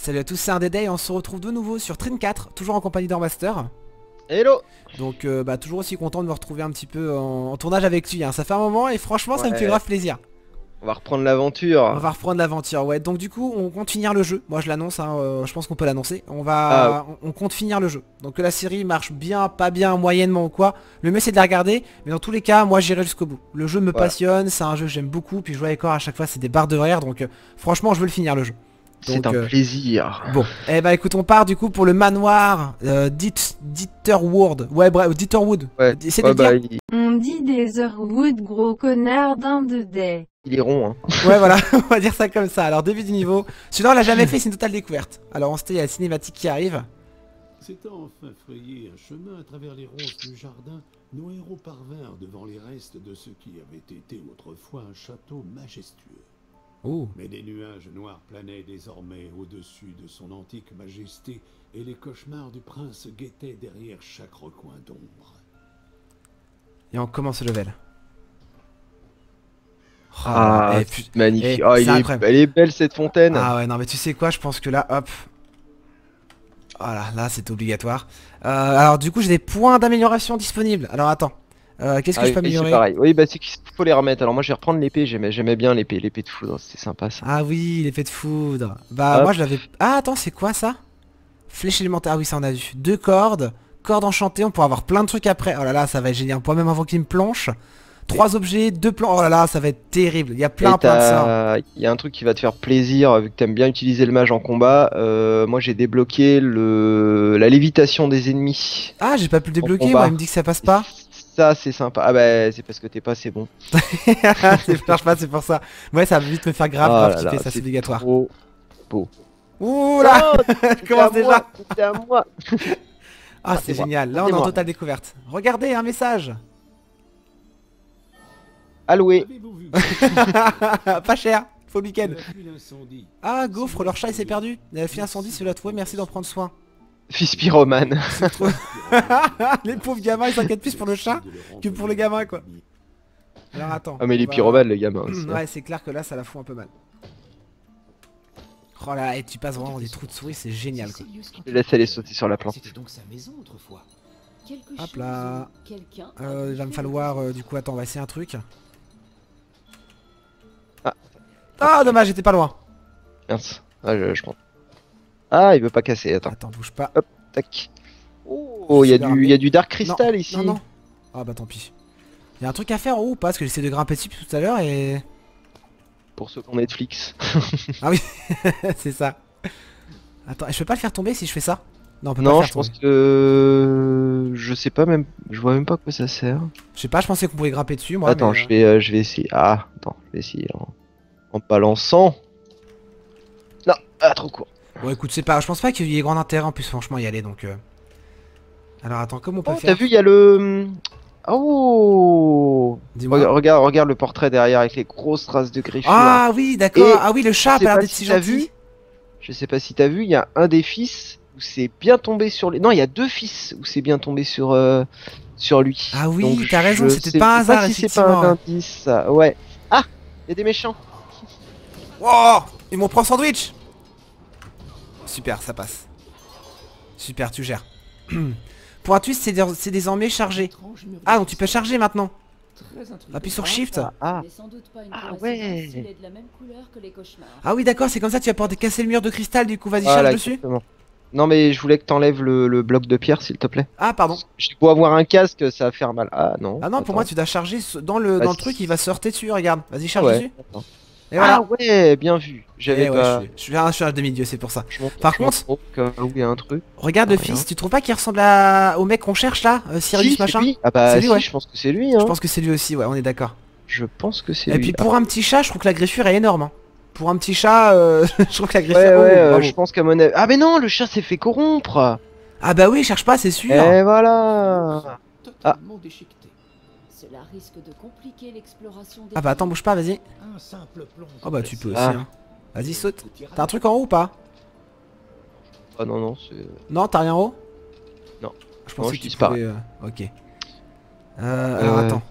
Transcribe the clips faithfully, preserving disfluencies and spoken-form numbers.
Salut à tous, c'est un Dédé et on se retrouve de nouveau sur Trine quatre, toujours en compagnie d'Master. Hello. Donc euh, bah toujours aussi content de me retrouver un petit peu en, en tournage avec lui, hein. Ça fait un moment et franchement Ouais. ça me fait grave plaisir. On va reprendre l'aventure. On va reprendre l'aventure, ouais. Donc du coup on compte finir le jeu, moi je l'annonce, hein, euh, je pense qu'on peut l'annoncer. On va, Ah. on, on compte finir le jeu. Donc que la série marche bien, pas bien, moyennement ou quoi, le mieux c'est de la regarder. Mais dans tous les cas, moi j'irai jusqu'au bout. Le jeu me Voilà. passionne, c'est un jeu que j'aime beaucoup. Puis jouer avec Cor à chaque fois c'est des barres de rire. Donc euh, franchement je veux le finir le jeu. C'est un euh, plaisir. Bon, eh bah écoute, on part du coup pour le manoir euh, Dit- Ditterwood. Ouais, bref, Ditterwood. Ouais. C'est Ouais, de bah, dire. il, On dit des Heurwood, gros connard d'un de day. il est rond, hein. Ouais, voilà, on va dire ça comme ça. Alors, début du niveau. Celui-là, on l'a jamais fait, c'est une totale découverte. Alors, on se tait, il y a la cinématique qui arrive. S'étant enfin frayé un chemin à travers les ronces du jardin, nos héros parvinrent devant les restes de ce qui avait été autrefois un château majestueux. Ouh. Mais des nuages noirs planaient désormais au-dessus de son antique majesté, et les cauchemars du prince guettaient derrière chaque recoin d'ombre. Et on commence le level. Oh, Ah, eh, pu- magnifique. eh, Oh, c'est il est- incroyable. elle est belle cette fontaine. Ah ouais, non, mais tu sais quoi, je pense que là, hop. Voilà, là, c'est obligatoire. Euh, alors, du coup, j'ai des points d'amélioration disponibles. Alors, attends. Euh, Qu'est-ce que Ah je peux oui, c'est améliorer? pareil. Oui, bah c'est qu'il faut les remettre. Alors moi, je vais reprendre l'épée. J'aimais, j'aimais bien l'épée, l'épée de foudre. C'était sympa ça. Ah oui, l'effet de foudre. Bah Hop. moi je l'avais... Ah attends, c'est quoi ça? Flèche élémentaire, ah oui ça on a vu. Deux cordes, cordes enchantées, on pourra avoir plein de trucs après. Oh là là, ça va être génial. On pourra même invoquer une planche. Trois objets, deux plans. Oh là là, ça va être terrible. Il y a plein Et plein de ça. t'as- il y a un truc qui va te faire plaisir vu que t'aimes bien utiliser le mage en combat. Euh, moi, j'ai débloqué le la lévitation des ennemis. Ah j'ai pas pu le débloquer, combat. moi il me dit que ça passe pas. Ça, c'est sympa. Ah bah, c'est parce que t'es pas assez bon. C'est marche pas, c'est pour ça. Ouais, ça va vite me faire grave, Oh grave là kiffer, là, ça c'est obligatoire. Trop beau. Ouh là. Oh, Commence c'était à déjà. moi, c'était à moi. Ah Ah, c'est c'est moi. génial, là on est C'est en moi. totale découverte. Regardez, un message. Alloué. Avez-vous vu Pas cher, faut le week-end. Il a fui l'incendie. Ah Gaufre, leur chat il s'est perdu. Il avait fait incendie, celui-là trouvé, merci d'en prendre soin. Fils pyromane. Les pauvres gamins ils s'inquiètent plus pour le chat que pour les gamins quoi. Alors attends. Ah mais on les va- pyromanes, les gamins aussi. hein. Ouais c'est clair que là ça la fout un peu mal. Oh là, et tu passes vraiment dans des trous de souris, c'est génial quoi. Je laisse aller sauter sur la plante. C'était donc sa maison autrefois. Quelque Hop chose là. ou quelqu'un a Euh, il va me fait falloir le euh, du coup attends on va essayer un truc. Ah. Ah dommage j'étais pas loin. Mince. Ah, je, je prends. Ah, il veut pas casser. Attends. Attends bouge pas. Tac. Oh, il y a du, il y a du dark crystal non, ici. Non non. Ah bah tant pis. Il y a un truc à faire en haut ou pas? Parce que j'essaie de grimper dessus tout à l'heure et... Pour ceux qui ont Netflix. Ah oui c'est ça. Attends, je peux pas le faire tomber si je fais ça? Non on peut pas Non, le je faire pense tomber. que je sais pas même. Je vois même pas à quoi ça sert. Je sais pas, je pensais qu'on pouvait grimper dessus moi. Attends, mais, je vais, euh, je vais essayer. Ah, attends, je vais essayer en, en balançant. Non, ah, trop court. euh, Bon écoute c'est pas, je pense pas qu'il y ait grand intérêt en plus franchement y aller donc... euh. Alors attends, comment on peut Oh, faire? t'as vu, il y a le. Oh. Dis-moi. Regarde, regarde, regarde le portrait derrière avec les grosses traces de griffures. Ah oui d'accord, Et ah oui le je chat a sais pas l'air pas d'être si si t'as gentil. vu. Je sais pas si t'as vu, il y a un des fils où c'est bien tombé sur les. Non, il y a deux fils où c'est bien tombé sur euh, sur lui. Ah oui, Donc, t'as raison, je c'était sais pas un hasard, si c'est pas effectivement, un ouais. indice. Ça. Ouais. Ah, il y a des méchants. Oh, ils m'ont pris en sandwich. Super, ça passe. Super, tu gères. Pour un twist, c'est dés- c'est désormais chargé. Ah, donc tu peux charger maintenant. Appuie sur Shift. Ah. n'est sans doute pas une Ah coïncidence ouais. s'il est de la même couleur que les cauchemars. Ah oui, d'accord, c'est comme ça, tu vas pouvoir casser le mur de cristal, du coup, vas-y, Voilà, charge dessus. exactement. Non mais je voulais que t'enlèves le, le bloc de pierre s'il te plaît. Ah, pardon. J'ai beau avoir un casque, ça va faire mal. Ah non. Ah non, pour moi, tu dois charger ce- dans le, Bah, dans le si. truc, il va sortir dessus, regarde. Vas-y, charge Ouais. dessus. Attends. Et voilà. Ah ouais, bien vu. J'avais Eh ouais, pas. je, suis, je suis un, je suis un demi-dieu, c'est pour ça. Je montre- Par je contre- montre au cas où il y a un truc. Regarde le Rien. fils, tu trouves pas qu'il ressemble à... au mec qu'on cherche là, euh, Sirius Si, c'est machin? lui. Ah bah C'est lui, si, ouais. je pense que c'est lui. Hein. Je pense que c'est lui aussi, ouais, on est d'accord. Je pense que c'est Et lui. puis pour un petit chat, je trouve que la griffure est énorme. Hein. Pour un petit chat, euh, je trouve que la griffure... Ouais, oh, ouais, euh, bravo. je pense qu'à mon avis. Ah, mais non, le chat s'est fait corrompre. Ah bah oui, cherche pas, c'est sûr. Et voilà. Totalement déchiqueté. Cela risque de compliquer l'exploration des Ah bah attends, bouge pas, vas-y. Un simple plonge Oh bah tu peux aussi, Ah. hein. Vas-y, saute. T'as un truc en haut ou pas? Ah non, non, c'est. Non, t'as rien en haut? Non. Je Non, pensais je que tu disparais. pouvais... euh, Ok. Euh, alors Euh. attends.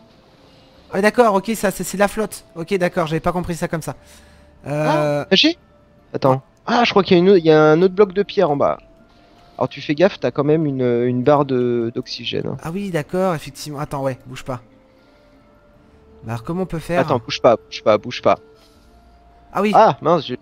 Ah d'accord, ok, ça c'est c'est la flotte. Ok, d'accord, j'avais pas compris ça comme ça. Euh... Nager. Attends. Ah, je crois qu'il y a, une autre- il y a un autre bloc de pierre en bas. Alors tu fais gaffe, t'as quand même une, une barre de d'oxygène. Hein. Ah oui, d'accord, effectivement. Attends, ouais, bouge pas. Bah alors comment on peut faire? Attends, bouge pas, bouge pas, bouge pas. Ah oui. Ah, mince, j'ai...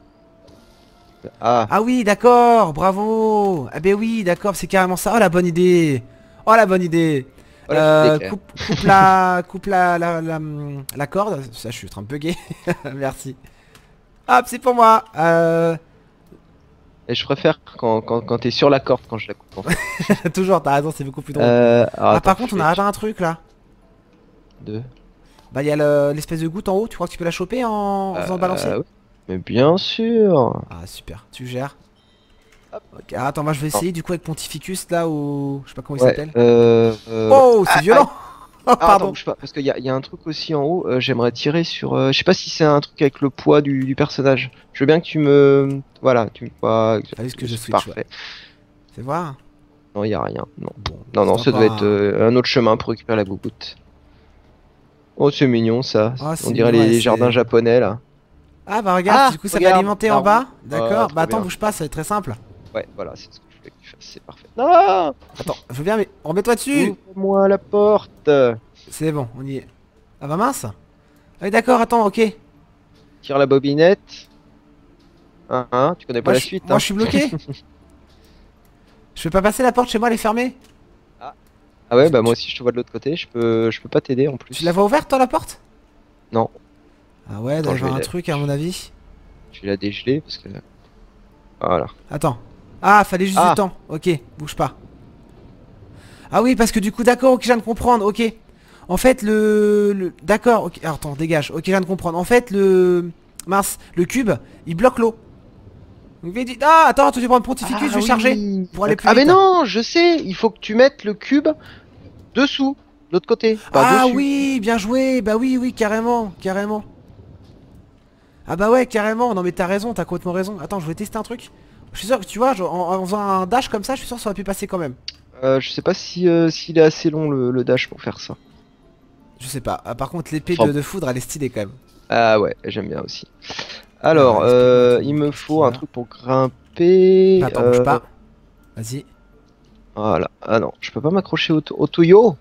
Ah, Ah oui, d'accord, bravo. Ah ben oui, d'accord, c'est carrément ça. Oh la bonne idée. Oh la bonne idée. voilà, Euh, c'était clair. coupe, coupe la, coupe la, la, la, la corde. Ça, je suis en train de bugger. Merci. Hop, c'est pour moi. Euh, Et je préfère quand, quand, quand t'es sur la corde quand je la coupe. En fait. toujours, t'as raison, c'est beaucoup plus drôle. Euh, alors, Ah attends, par contre, je on vais- a raté un truc là. Deux. Bah il y a le- l'espèce de goutte en haut. Tu crois que tu peux la choper en, en faisant le balancer? Euh, oui. Mais bien sûr. Ah super, tu gères. Ok, ah, attends, moi je vais essayer du coup avec Pontificus là ou je sais pas comment il Ouais, s'appelle. euh, euh, Oh, c'est ah, violent. Oh ah, attends, pardon. bouge pas, parce qu'il y a, il y a un truc aussi en haut, euh, j'aimerais tirer sur... euh, je sais pas si c'est un truc avec le poids du, du personnage. Je veux bien que tu me... Voilà, tu me... Voilà, Ah oui, ce que je switch, parfait. Fais voir. Non, il y a rien, non. Bon, Non, non, c'est ça doit encore être euh, un autre chemin pour récupérer la gougoute. Oh, c'est mignon ça. Oh, c'est On dirait mignon, les, ouais, les c'est- jardins japonais là. Ah bah regarde, Ah, du coup ça va regarde, alimenter la en bas. roue. D'accord. Ah, trop bah attends, bien. bouge pas, ça va être très simple. Ouais, voilà, c'est ce que je voulais que tu fasses, c'est parfait. Non, Attends, je veux bien mais remets-toi dessus. ouvre-moi la porte. C'est bon, on y est. Ah bah mince. Ah oui d'accord, attends, ok. Tire la bobinette. Hein, hein, tu connais pas Moi, la je, suite, moi hein. je suis bloqué. Je peux pas passer la porte chez moi, elle est fermée. Ah ouais, bah moi aussi je te vois de l'autre côté, je peux, je peux pas t'aider en plus. Tu la vois ouverte toi la porte? Non. Ah ouais, Attends, doit y je avoir vais un la- truc à mon avis. Je vais la dégeler parce que... Voilà. Attends. Ah, fallait juste Ah. du temps. Ok, bouge pas. Ah oui, parce que du coup, d'accord, ok, je viens de comprendre, ok. En fait, le... le- d'accord, ok. Alors, attends, dégage. Ok, je viens de comprendre. En fait, le... Mince, le cube, il bloque l'eau. Donc, il dit... Ah, attends, tu prends le pontificus, Ah je vais oui. charger. Pour aller plus Ah mais vite. non, je sais, il faut que tu mettes le cube dessous, de l'autre côté, pas Ah dessus. oui, bien joué. Bah oui, oui, carrément, carrément. Ah bah ouais, carrément. Non mais t'as raison, t'as complètement raison. Attends, je voulais tester un truc. Je suis sûr que tu vois, genre, en, en faisant un dash comme ça, je suis sûr que ça aurait pu passer quand même. Euh, je sais pas si euh, s'il est assez long le, le dash pour faire ça. Je sais pas. Ah, par contre, l'épée Enfin, de, de foudre, elle est stylée quand même. Ah ouais, j'aime bien aussi. Alors, Alors, euh, explique-moi il tout, me qu'est-ce faut qu'il y un a truc pour grimper. Attends, bouge euh, pas. Vas-y. Voilà. Ah non, je peux pas m'accrocher au, au tuyau.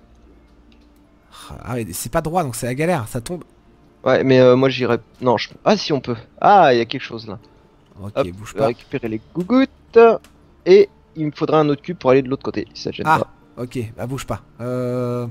Ah oui, c'est pas droit, donc c'est la galère, ça tombe. Ouais, mais euh, moi j'irais. Non, je. Ah si on peut. Ah, il y a quelque chose là. Ok, Hop, bouge je vais pas. récupérer les gougouttes et il me faudra un autre cube pour aller de l'autre côté. Si ça te gêne Ah, pas. ok, bah bouge pas. Euh...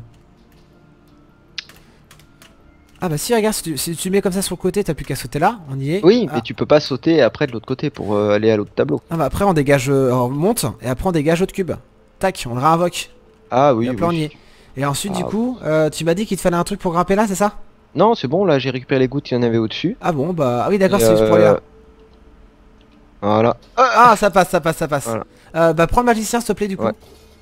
Ah bah si, regarde, si tu, si tu mets comme ça sur le côté, t'as plus qu'à sauter là, on y est. Oui, Ah. mais tu peux pas sauter après de l'autre côté pour euh, aller à l'autre tableau. Ah bah après on dégage, euh, on monte, et après on dégage l'autre cube. Tac, on le réinvoque. Ah oui. Et après on oui. y est. Et ensuite Ah, du coup, euh, tu m'as dit qu'il te fallait un truc pour grimper là, c'est ça? Non, c'est bon, là j'ai récupéré les gouttes, il y en avait au-dessus. Ah bon, bah... Ah oui d'accord, Et, c'est juste pour aller là. euh, Voilà. Ah, ça passe, ça passe, ça passe. Voilà. Euh, bah prends le magicien s'il te plaît du coup. Ouais.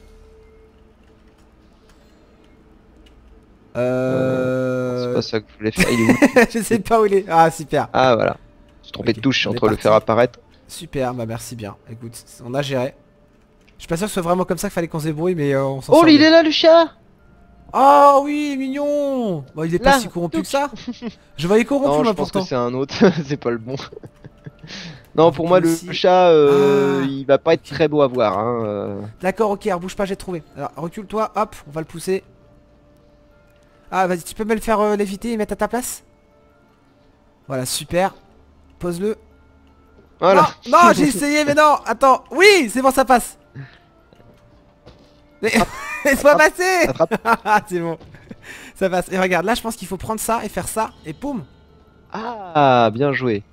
Euh... C'est pas ça que je voulais faire. Il est où? Je sais pas où il est. Ah super. Ah voilà. Je suis trompé Ok, de touche on est entre le parti. faire apparaître. Super, bah merci bien. Écoute, on a géré. Je suis pas sûr que ce soit vraiment comme ça qu'il fallait qu'on se débrouille, mais euh, on s'en Oh, sort il bien. est là le chat. Oh oui, mignon. Bon, il est pas Là, si corrompu touc. que ça. Je voyais corrompu Non, je moi pense pourtant. que c'est un autre, c'est pas le bon. Non, pour Ah, moi le aussi. chat, euh, Ah. il va pas être très beau à voir. Hein. euh. D'accord, ok, alors bouge pas, j'ai trouvé. Alors recule-toi, hop, on va le pousser. Ah vas-y, tu peux me le faire euh, léviter et mettre à ta place? Voilà, super. Pose-le. Voilà. Non, non, j'ai essayé, mais non. Attends, oui, c'est bon, ça passe. Mais laisse-moi passer. Attrape. Ah, c'est bon. Ça passe. Et regarde, là, je pense qu'il faut prendre ça et faire ça et poum. Ah, bien joué.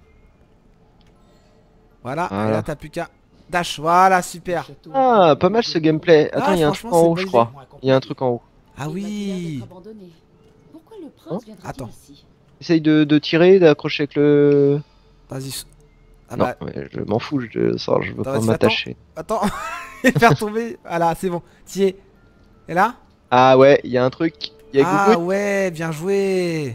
Voilà. Et Voilà. là, t'as plus qu'à dash. Voilà, super. Ah, pas mal ce gameplay. Attends, Ah, il y a un truc franchement, en c'est haut, une je bonne crois. Il y a un truc en haut. Ah oui. Pourquoi le Hein prince viendrait-il Attends. ici? Essaye de, de tirer, d'accrocher avec le. Vas-y. Ah non, bah, mais je m'en fous, je, ça, je veux Attends, pas vas-y, m'attacher. attends. Et faire tomber. Voilà, c'est bon. T'y es. Et là? Ah ouais, il y a un truc. Il y a Ah Gougout. ouais, bien joué.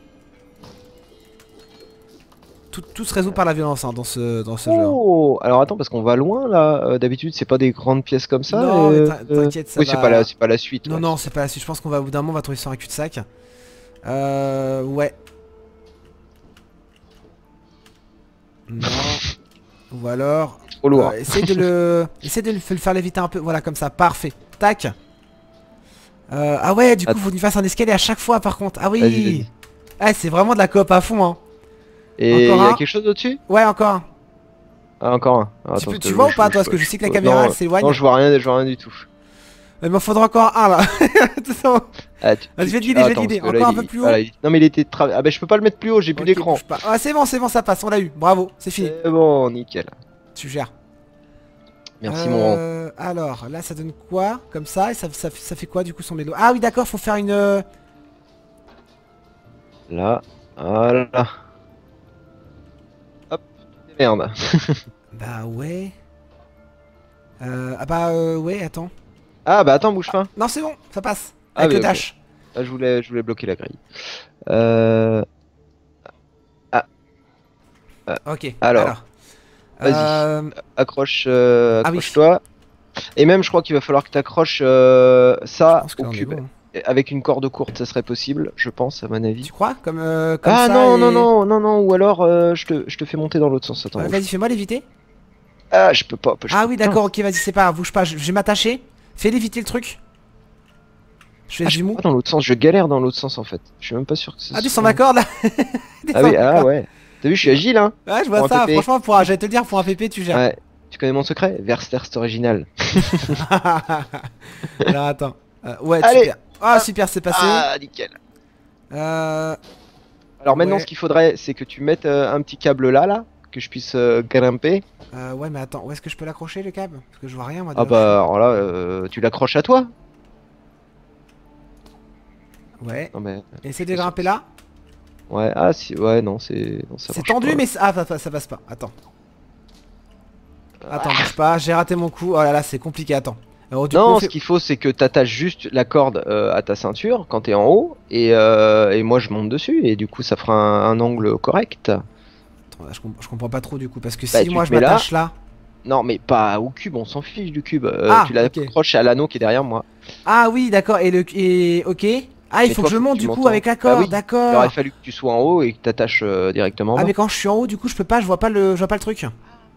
Tout, tout se résout par la violence hein, dans ce, dans ce jeu. hein. Oh, alors attends, parce qu'on va loin là. Euh, D'habitude, c'est pas des grandes pièces comme ça. Non, mais euh, t'in- t'inquiète, ça Oui, va- c'est pas la, c'est pas la suite. Non, ouais. non, c'est pas la suite. Je pense qu'on va au bout d'un moment, on va trouver sur un cul-de-sac. Euh. Ouais. Non. Ou alors... Trop lourd. Euh, essaye de le... essaye de le le faire léviter un peu. Voilà, comme ça. Parfait. Tac. Euh, ah ouais, du coup, Attends. faut qu'il fasse un escalier à chaque fois, par contre. Ah Vas-y, oui. vas-y. Ah, c'est vraiment de la coop à fond, hein. Et il y Encore a un. quelque chose au-dessus? Ouais, encore un. Ah, encore un. Ah, Tu attends, peux- je- tu vois ou je- pas, je- toi, je- parce que je je- sais que la non, caméra, elle non, s'éloigne. Non, je vois rien, je vois rien du tout. Il m'en faudra encore un, là. Tout ça. Ah, tu- Vas-y, tu- je vais te tu- guider, je vais te attends, guider. parce que là, Encore un il- peu plus haut. voilà, il- Non, mais il était tra... Ah, bah, je peux pas le mettre plus haut, j'ai plus Ok, d'écran. bouge pas. Ah, c'est bon, c'est bon, ça passe. On l'a eu. Bravo, c'est fini. C'est bon, nickel. Tu gères. Merci, mon rang. Euh, alors, là, ça donne quoi? Comme ça, et ça, ça, ça fait quoi, du coup, son mélo? Ah oui, d'accord, faut faire une... euh, Là, voilà. Hop, merde. Bah ouais. Euh, ah bah euh, ouais, attends. Ah, bah attends, bouge pas. Non, c'est bon, ça passe. Ah, Avec oui, le ok. dash. Ah, je voulais, je voulais bloquer la grille. Euh... Ok. Alors, vas-y. Euh, Accroche, euh, Ah oui. accroche-toi. Et même, je crois qu'il va falloir que tu accroches euh, je ça pense que au là, on est cube. bon, hein. Et avec une corde courte, ça serait possible, je pense, à mon avis. Tu crois? Comme, euh, comme Ah ça non, et- non, non, non, non, ou alors euh, je, te, je te fais monter dans l'autre sens. Attends. Ouais, bouge. vas-y, fais-moi l'éviter. Ah, je peux pas. je Ah peux- oui, putain. d'accord, ok, vas-y, c'est pas grave, bouge pas, je je vais m'attacher. Fais l'éviter le truc. Je fais Ah, du je peux mou. pas dans l'autre sens, je galère dans l'autre sens en fait. Je suis même pas sûr que ça Ah, tu soit- s'en accordes là? T'es Ah sans oui, ah accord. ouais. T'as vu, je suis agile, hein. Ouais, je vois Pour un ça, P P. franchement, pour un- j'allais te le dire, pour un P P, tu gères. Ouais. Tu connais mon secret? Versterst original. Alors attends. Euh, ouais, Allez. super. Ah, super, c'est passé. Ah, nickel. Euh... Alors maintenant, Ouais. ce qu'il faudrait, c'est que tu mettes euh, un petit câble là, là, que je puisse euh, grimper. euh, Ouais, mais attends, où est-ce que je peux l'accrocher le câble? Parce que je vois rien moi. Ah de- bah, alors là, euh, tu l'accroches à toi. Ouais. Non mais, Essaye de grimper là. ouais, ah si, ouais, non, c'est, non, ça C'est marche tendu, pas. mais c'est- ah, ça, ça, ça passe pas. Attends. Attends, bouge pas. J'ai raté mon coup. Oh là là, c'est compliqué. Attends. Alors, du Non, coup, ce fais- qu'il faut, c'est que t'attaches juste la corde euh, à ta ceinture quand t'es en haut, et, euh, et moi je monte dessus, et du coup ça fera un, un angle correct. Attends, je, comp- je comprends pas trop du coup, parce que Bah, si tu moi te je mets là. m'attache là. Non, mais pas au cube, on s'en fiche du cube. Euh, Ah, tu ok. l'accroches à l'anneau qui est derrière moi. Ah oui, d'accord. Et le et ok. Ah, il Mais faut toi, que je faut monte que du tu coup montes en- avec la Bah corde. oui, Il D'accord. aurait fallu que tu sois en haut et que t'attaches euh, directement en Ah bas. mais quand je suis en haut, du coup, je peux pas. Je vois pas le, je vois pas le truc.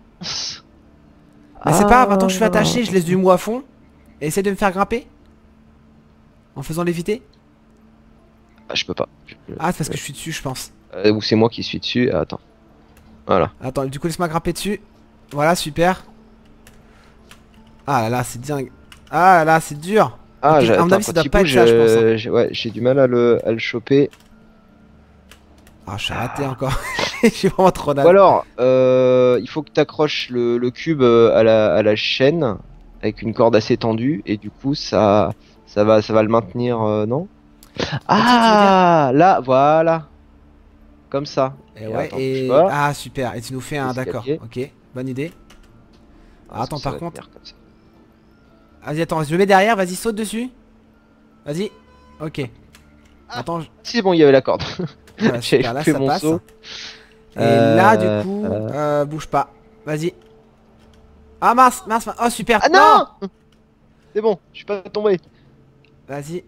Mais c'est pas grave. Maintenant que je suis attaché, je laisse du mou à fond. Et essaie de me faire grimper. En faisant l'éviter. Ah, je peux pas. Je- Ah, c'est parce que je suis dessus, je pense. Euh, ou c'est moi qui suis dessus. Ah, attends. Voilà. Attends, du coup, laisse-moi grimper dessus. Voilà, super. Ah là là, c'est dingue. Ah là là, c'est dur. Ah, Ok, j'ai- à mon attends, avis, ça quand doit il pas être bouge, ça, je pense, euh, j'ai- Ouais, j'ai du mal à le, à le choper. Ah, je suis raté encore. Je suis vraiment trop Ou dalle. alors, euh, il faut que tu accroches le, le cube euh, à la, à la chaîne avec une corde assez tendue et du coup ça, ça va, ça va le maintenir, euh, non? Ah, là, voilà, comme ça. Et ouais, attends, et... bouge pas. Ah, super. Et tu nous fais un, Escalier. d'accord. Ok, bonne idée. Ah, attends, ça par va contre- tenir comme ça. Vas-y, attends, je le mets derrière. Vas-y, saute dessus. Vas-y. Ok. Ah. Attends, je- C'est bon, il y avait la corde. voilà, J'ai super, là fait ça mon passe. saut. Et Euh, là, du coup, euh. euh, bouge pas. Vas-y. Ah mince, mince, mince. Oh super. Ah non! C'est bon, je suis pas tombé. Vas-y.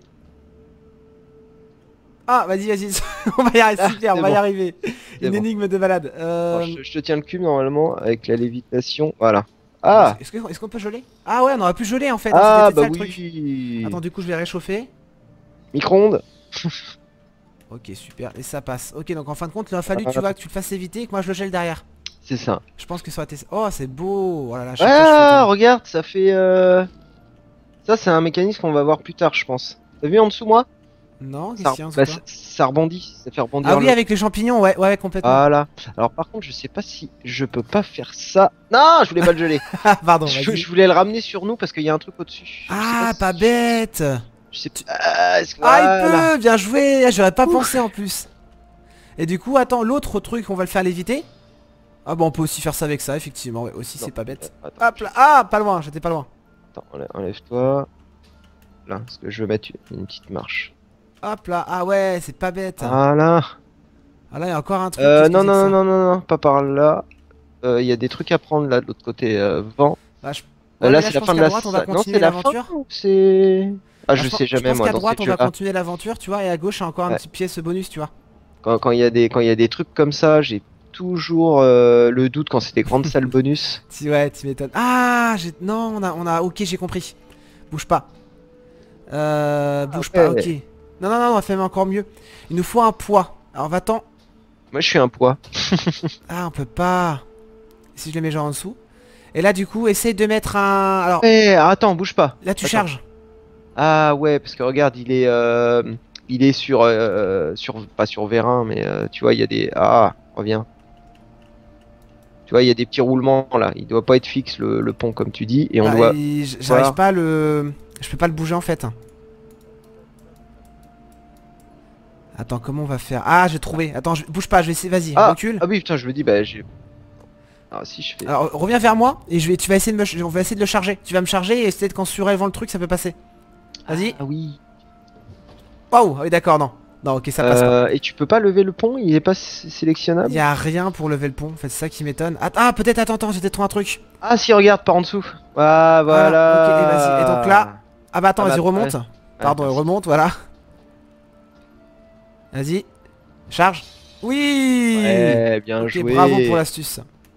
Ah, vas-y, vas-y. On va y arriver, Ah, super, on c'est va y bon. arriver. C'est Une bon. énigme de malade. Euh... Alors, je, je te tiens le cube normalement avec la lévitation. Voilà. Ah! Est-ce que- est-ce qu'on peut geler? Ah ouais, on aurait pu geler en fait. hein, Ah, c'était bah peut-être ça, le truc. oui! Attends, du coup, je vais réchauffer. Micro-ondes? Ok, super. Et ça passe. Ok, donc en fin de compte, il a fallu que tu Ah. vois que tu le fasses éviter et que moi je le gèle derrière. C'est ça. Je pense que ça aurait été. Oh, c'est beau. Oh là là, chaque fois, je Ah, fais regarde, ça fait. Euh... Ça, c'est un mécanisme qu'on va voir plus tard, je pense. T'as vu en dessous, moi? tout. Non, ça, qu'est-ce qu'il y a en bah, dessous, ça, quoi ça rebondit, ça fait rebondir. Ah oui, le- avec les champignons, ouais, ouais, complètement. Voilà. Alors, par contre, je sais pas si je peux pas faire ça. Non, je voulais pas le geler. Ah, pardon, je, vas-y. je voulais le ramener sur nous parce qu'il y a un truc au-dessus. Je sais Ah, si- pas bête. Je sais plus. Ah, est-ce que- Ah, voilà. il peut, bien joué. Ah, j'aurais pas pensé en plus. Et du coup, attends, l'autre truc, on va le faire léviter. Ah, bon, on peut aussi faire ça avec ça, effectivement. Ouais, aussi, Non. c'est pas bête. Attends, Hop là. Ah, pas loin, j'étais pas loin. attends, enlève- enlève-toi. Là, parce que je veux mettre une petite marche. Hop là. Ah, ouais, c'est pas bête. Voilà. Ah, là, il y a encore un truc. Euh, qu'est-ce que non, c'est que non, ça non, non, non, pas par là. Euh, Il y a des trucs à prendre là de l'autre côté. Euh, vent. Bah, je- Euh, Ouais, mais là, là, c'est je la pense fin de qu'à la droite, on va sa- Non, continuer c'est la l'aventure. fin ou c'est. Ah, je pense- sais jamais pense moi qu'à dans droite, ces on va jeux-là. continuer l'aventure, tu vois, et à gauche, il y a encore un Ouais. petit pièce bonus, tu vois. Quand quand il y a des quand il y a des trucs comme ça, j'ai toujours euh, le doute quand c'est des grandes salles bonus. Si, ouais, tu m'étonnes. Ah, j'ai... Non, on a, on a... Ok, j'ai compris. Bouge pas. Euh... Bouge Ah, ouais. pas, ok. Non, non, non, on va faire encore mieux. Il nous faut un poids. Alors, va-t'en. Moi, je suis un poids. Ah, on peut pas. Si je le mets genre en dessous. Et là, du coup, essaye de mettre un... Alors, Eh, attends, bouge pas. là, tu Attends. charges. Ah ouais, parce que regarde, il est, euh, il est sur, euh, sur, pas sur vérin, mais euh, tu vois, il y a des, ah, reviens. Tu vois, il y a des petits roulements là. Il doit pas être fixe le, le pont comme tu dis, et on Ah, doit. il- J'arrive voir. pas à le... Je peux pas le bouger en fait. Attends, comment on va faire? Ah, j'ai trouvé. Attends, je... bouge pas, je vais essayer. Vas-y, Ah, recule. ah oui, putain, je me dis, bah j'ai. Ah si je fais. Alors, reviens vers moi et je vais... tu vas essayer de me... ch- On va essayer de le charger. Tu vas me charger et essayer de qu'en surélevant le truc, ça peut passer. Vas-y. Ah oui. Waouh, ah oui, d'accord, non. Non, ok, ça passe pas. Euh, et tu peux pas lever le pont, il est pas sé- sélectionnable. Il y a rien pour lever le pont, en fait, c'est ça qui m'étonne. Ah, ah, peut-être, attends, attends, j'ai peut-être trouvé un truc. Ah si, regarde par en dessous. Ah voilà. ok, et vas-y. Et donc là, ah bah attends, Ah bah, vas-y, remonte. ouais. Pardon, merci. remonte, voilà. Vas-y. Charge. Oui. Ouais, bien Ok, joué. bravo pour l'astuce.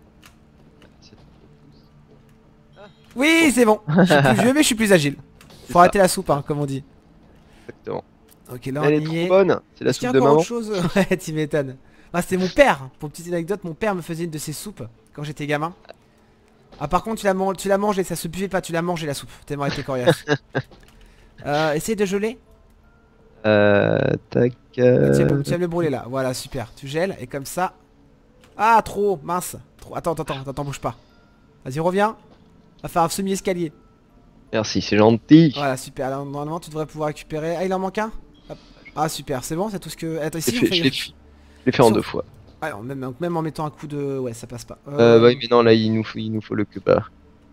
Oui, c'est bon. Je suis plus vieux, mais je suis plus agile. C'est Faut ça. arrêter la soupe, hein, comme on dit. Exactement. Ok, là, Elle on est y trop est. bonne. C'est la Est-ce qu'il y a soupe de encore maman. autre chose Ouais, tu m'étonnes. Ah, c'était mon père. Pour petite anecdote, mon père me faisait une de ses soupes quand j'étais gamin. Ah, par contre, tu la, man- tu la manges et ça se buvait pas. Tu la mangeais la soupe. Tellement elle était coriace. euh, essaye de geler. Euh, tac. euh, Tiens, bon, tu aimes le brûler là. Voilà, super. Tu gèles et comme ça. Ah, trop. Mince. Trop. Attends, attends, attends, attends, bouge pas. Vas-y, reviens. On va faire un semi-escalier. Merci, c'est gentil. Voilà, super. Là, normalement, tu devrais pouvoir récupérer. Ah, il en manque un. Hop. Ah, super. C'est bon, c'est tout ce que. Attends, Je ici, l'ai on fait, fait- je l'ai fait- je l'ai fait en Sur- deux fois. Ah, non, même, donc, même en mettant un coup de. Ouais, ça passe pas. Euh, bah oui, mais non, là, il nous faut, il nous faut le cube. là.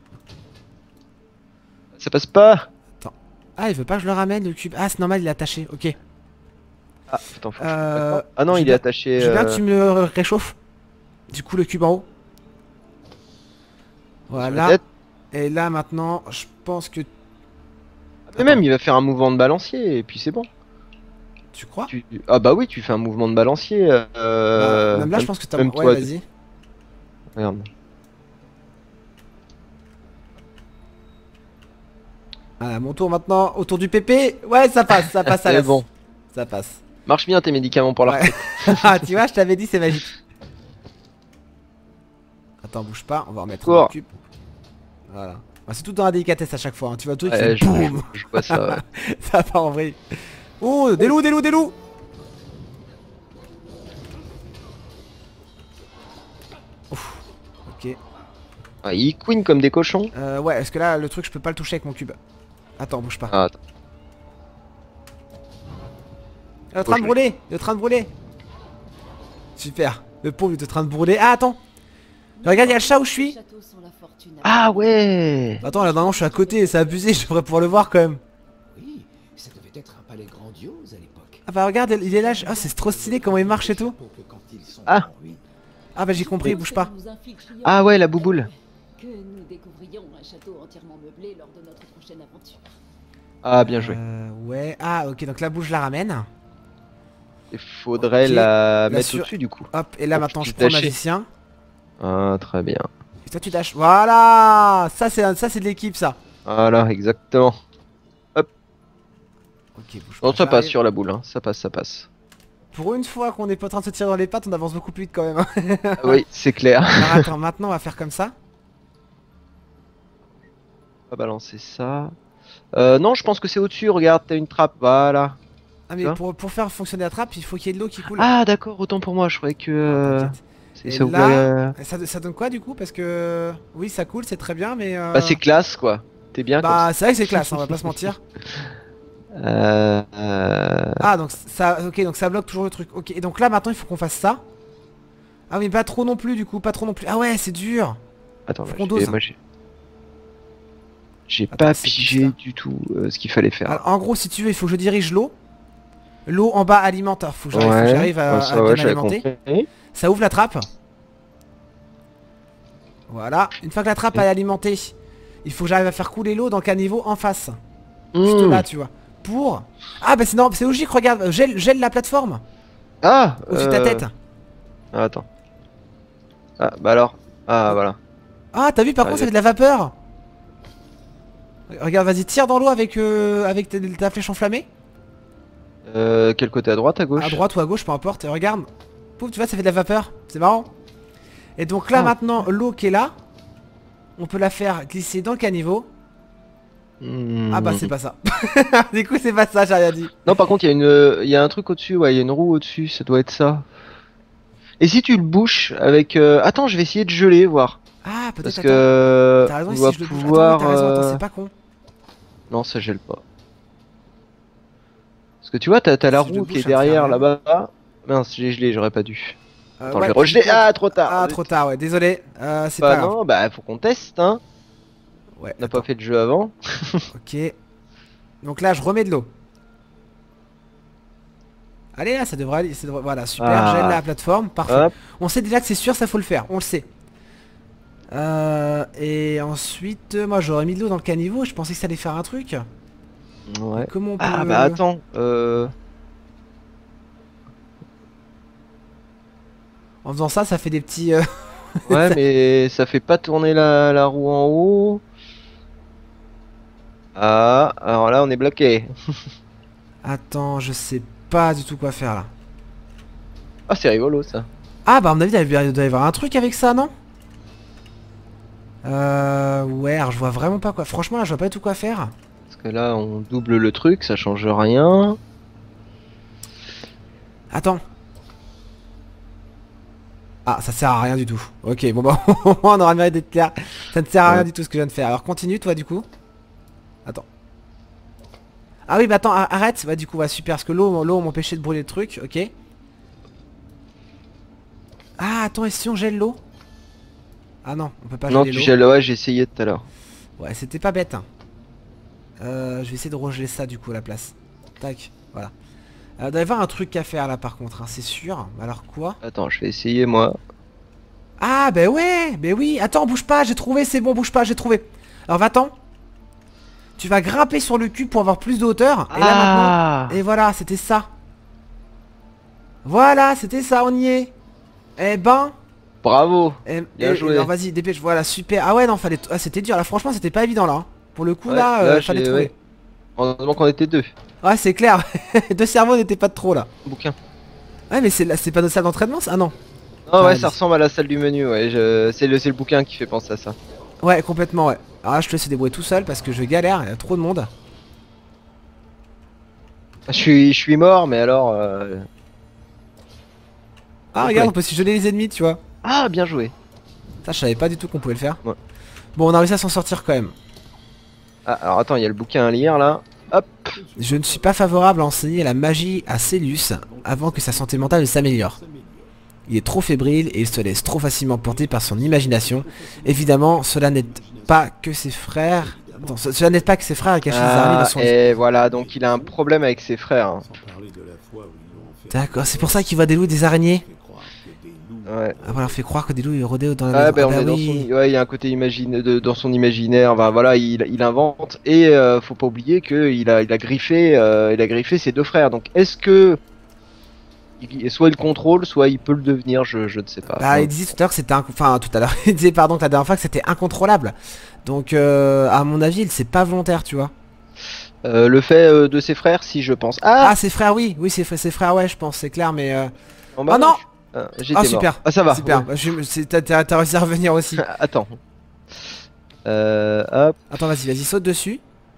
Ça passe pas. Ah, il veut pas que je le ramène le cube. Ah, c'est normal, il est attaché. Ok. Ah, attends, faut que je- Euh, d'accord. Ah non, je il est viens- attaché. Je veux bien euh, que tu me le réchauffes. Du coup, le cube en haut. sur la Voilà. tête. Et là, maintenant, je pense que. Mais même, il va faire un mouvement de balancier et puis c'est bon. Tu crois? Tu... Ah bah oui, tu fais un mouvement de balancier. Euh... Bah, même là, je même- pense que t'as. même Ouais, toi, vas-y. Regarde. Voilà, mon tour maintenant. Autour du pépé. Ouais, ça passe, ça passe à C'est la. bon. Ça passe. Marche bien tes médicaments pour la Ouais. retraite. Ah, tu vois, je t'avais dit, c'est magique. Attends, bouge pas. On va remettre Cours. le cube. Voilà. Bah, c'est tout dans la délicatesse à chaque fois. hein. Tu vois, le truc, Ouais, c'est je, boum. je- je vois ça. Ouais. Ça part en vrille. Oh, des loups, des loups, des loups. Ouf. Ok. Ah, ils queen comme des cochons. Euh, ouais, est-ce que là, le truc, je peux pas le toucher avec mon cube. Attends, bouge pas. Ah, attends. Il est en train de je- brûler. Il est en train de brûler. Super. Le pauvre, il est en train de brûler. Ah, attends. Regarde, il y a le chat où je suis. Ah ouais. Attends, là, non, je suis à côté. C'est abusé. Je devrais pouvoir le voir quand même. Oui, ça devait être un palais grandiose à l'époque. Ah, bah, regarde, il est là. Ah, c'est trop stylé comment il marche et tout. Pour que quand ils sont Ah. en ruine, Ah, bah, j'ai compris. Bouge pas. Ah ouais, la bouboule. Que nous découvrions un château entièrement meublé lors de notre prochaine aventure. Ah, bien joué. Euh, ouais. Ah, ok. Donc là, bouge, je la ramène. Il faudrait ok. la La mettre sur- au-dessus du coup. Hop. Et là, Pour maintenant, que je tu prends le dashes. magicien. Ah, très bien. Et toi, tu dashes. Voilà. Ça, c'est ça, c'est de l'équipe, ça. Voilà, exactement. Ok, bouge pas. Non, ça passe j'arrive. sur la boule, hein. Ça passe, ça passe. Pour une fois qu'on n'est pas en train de se tirer dans les pattes, on avance beaucoup plus vite quand même. hein. Ah oui, c'est clair. Alors attends, maintenant on va faire comme ça. On va balancer ça. Euh, non, je pense que c'est au-dessus. Regarde, t'as une trappe. Voilà. Ah mais Ça pour, pour faire fonctionner la trappe, il faut qu'il y ait de l'eau qui coule. Ah, d'accord, autant pour moi. Je croyais que. euh, T'inquiète. c'est- Et ça là- ouvrait, euh, ça, ça donne quoi du coup? Parce que oui, ça coule, c'est très bien, mais. Euh... Bah, c'est classe quoi. T'es bien Bah, c'est vrai que c'est classe, hein, on va pas se mentir. comme ça. Euh, euh, Ah donc ça, ok, donc ça bloque toujours le truc. Ok, et donc là maintenant il faut qu'on fasse ça. Ah oui, pas trop non plus du coup, pas trop non plus. Ah ouais, c'est dur. Attends, faut là, qu'on j'ai- dose. moi j'ai. J'ai Attends, pas c'est plus pigé ça. du tout euh, ce qu'il fallait faire. Alors, en gros, si tu veux, il faut que je dirige l'eau. L'eau en bas alimente. Alors, faut que j'arrive faut que j'arrive à, ouais, ça, à ouais, bien j'avais alimenter. compris. Ça ouvre la trappe. Voilà. Une fois que la trappe est alimentée, il faut que j'arrive à faire couler l'eau dans le caniveau en face. Juste Mmh. là, tu vois. Pour... Ah bah c'est normal, c'est logique, regarde. Gèle, gèle la plateforme Ah au-dessus de ta euh, tête. ah, attends. Ah, bah alors. Ah, voilà. Ah, t'as vu par Ah, contre, ça j'ai- fait de la vapeur. Regarde, vas-y, tire dans l'eau avec, euh, avec ta, ta flèche enflammée. Euh, quel côté, à droite, à gauche? À droite ou à gauche, peu importe. Et regarde. Pouf, tu vois, ça fait de la vapeur. C'est marrant. Et donc là, Ah. maintenant, l'eau qui est là, on peut la faire glisser dans le caniveau. Hmm. Ah bah, c'est pas ça. Du coup, c'est pas ça, j'ai rien dit. Non, par contre, il y a une, il y a un truc au-dessus, ouais, il y a une roue au-dessus, ça doit être ça. Et si tu le bouches avec... euh, Attends, je vais essayer de geler, voir. Ah, peut-être. Parce Attends. que... T'as raison, on si va je le bouge. Attends, pouvoir... oui, t'as raison, attends, euh, c'est pas con. Non, ça gèle pas. Parce que tu vois, t'as t'as la Si je le roue qui bouge, est ça me fait derrière rien. là-bas. Mince, j'ai gelé, j'aurais pas dû. Euh, Attends, ouais, je vais regeler. du coup- Ah, trop tard. Ah, trop tard, ouais, désolé. Euh, c'est Bah pas grave. non, bah faut qu'on teste, hein. Ouais, On n'a attends. pas fait de jeu avant. Ok. Donc là, je remets de l'eau. Allez, là, ça devrait aller. ça devrait- Voilà, super. Ah. J'aime la plateforme. Parfait. Hop. On sait déjà que c'est sûr, ça faut le faire. On le sait. Euh, et ensuite, euh, moi, j'aurais mis de l'eau dans le caniveau. Je pensais que ça allait faire un truc. Ouais. Comment on peut... Ah bah attends. Euh... En faisant ça, ça fait des petits... euh, Ouais, mais ça fait pas tourner la, la roue en haut. Ah, alors là on est bloqué. Attends, je sais pas du tout quoi faire là. Ah, c'est rigolo ça. Ah bah à mon avis, il doit y avoir un truc avec ça, non? Euh... Ouais, alors je vois vraiment pas quoi... Franchement, là, je vois pas du tout quoi faire. Parce que là on double le truc, ça change rien. Attends. Ah, ça sert à rien du tout. Ok, bon bah au moins on aura le mérite d'être clair. Ça ne sert à rien Ouais. du tout ce que je viens de faire. Alors continue toi du coup. Attends. Ah oui, bah attends, a- arrête. Bah du coup, va super, parce que l'eau l'eau m'empêchait de brûler le truc, ok. Ah, attends, et si on gèle l'eau? Ah non, on peut pas Non, geler tu l'eau. gèles, ouais, j'ai essayé tout à l'heure. Ouais, c'était pas bête. Hein. Euh, je vais essayer de regeler ça du coup à la place. Tac, voilà. Euh, il doit y avoir un truc à faire là par contre, hein, c'est sûr. Alors quoi? Attends, je vais essayer moi. Ah bah ouais, bah oui. Attends, bouge pas, j'ai trouvé, c'est bon, bouge pas, j'ai trouvé. Alors va-t'en. Tu vas grimper sur le cube pour avoir plus de hauteur. Et là Ah. maintenant. Et voilà, c'était ça. Voilà, c'était ça, on y est. Eh ben. Bravo. Eh, Bien eh, joué. alors vas-y, dépêche, voilà, super. Ah ouais, non, fallait. Ah, c'était dur, là, franchement, c'était pas évident là. Hein. Pour le coup, Ouais, là, là, euh, j'ai- fallait trouver. ouais. Heureusement qu'on était deux. Ouais, c'est clair. Deux cerveaux n'étaient pas de trop là. Bouquin. Ouais, mais c'est là- c'est pas notre salle d'entraînement ça? Ah non. Ah Ah, ouais, mais- ça ressemble à la salle du menu, ouais. Je... C'est le, c'est le bouquin qui fait penser à ça. Ouais, complètement, ouais. Alors là, je te laisse te débrouiller tout seul parce que je galère, il y a trop de monde. Je suis, je suis mort, mais alors. euh, Ah, Ok. regarde, on peut aussi geler les ennemis, tu vois. Ah, bien joué. Ça, je savais pas du tout qu'on pouvait le faire. Ouais. Bon, on a réussi à s'en sortir quand même. Ah, alors attends, il y a le bouquin à lire là. Hop. Je ne suis pas favorable à enseigner la magie à Célus avant que sa santé mentale ne s'améliore. Il est trop fébrile et il se laisse trop facilement porter par son imagination. Évidemment, cela n'est pas que ses frères... Attends, ce- cela n'est pas que ses frères cachent les araignées Ah, dans son lit. et voilà, donc il a un problème avec ses frères. hein. Sans parler de la fois où ils l'ont fait D'accord, c'est pour ça qu'il voit des loups et des araignées. fait croire que des loups Ouais. Ah, voilà, on fait croire que des loups ils rôdaient dans la Ah maison. bah Ah on bah est dans oui. son, ouais, il y a un côté imagine, de, dans son imaginaire. Bah voilà, il, il invente et euh, faut pas oublier que il a, il a griffé, euh, il a griffé ses deux frères. Donc est-ce que il- soit il contrôle, soit il peut le devenir, je, je ne sais pas. Bah, il disait tout à l'heure que c'était... inc- Enfin, tout à l'heure, il disait, pardon, que la dernière fois que c'était incontrôlable. Donc, euh, à mon avis, c'est pas volontaire, tu vois. Euh, le fait euh, de ses frères, si je pense. Ah, Ah, ses frères, oui. Oui, ses, ses frères, ouais, je pense, c'est clair, mais... Euh... en bas, Oh non. Ah, j'étais Ah, mort. super. Ah ça va. Super. ouais. Bah, je- c'est- T'as t'as- t'as réussi à revenir aussi. Attends. Euh, hop, Attends, vas-y, vas-y, saute dessus.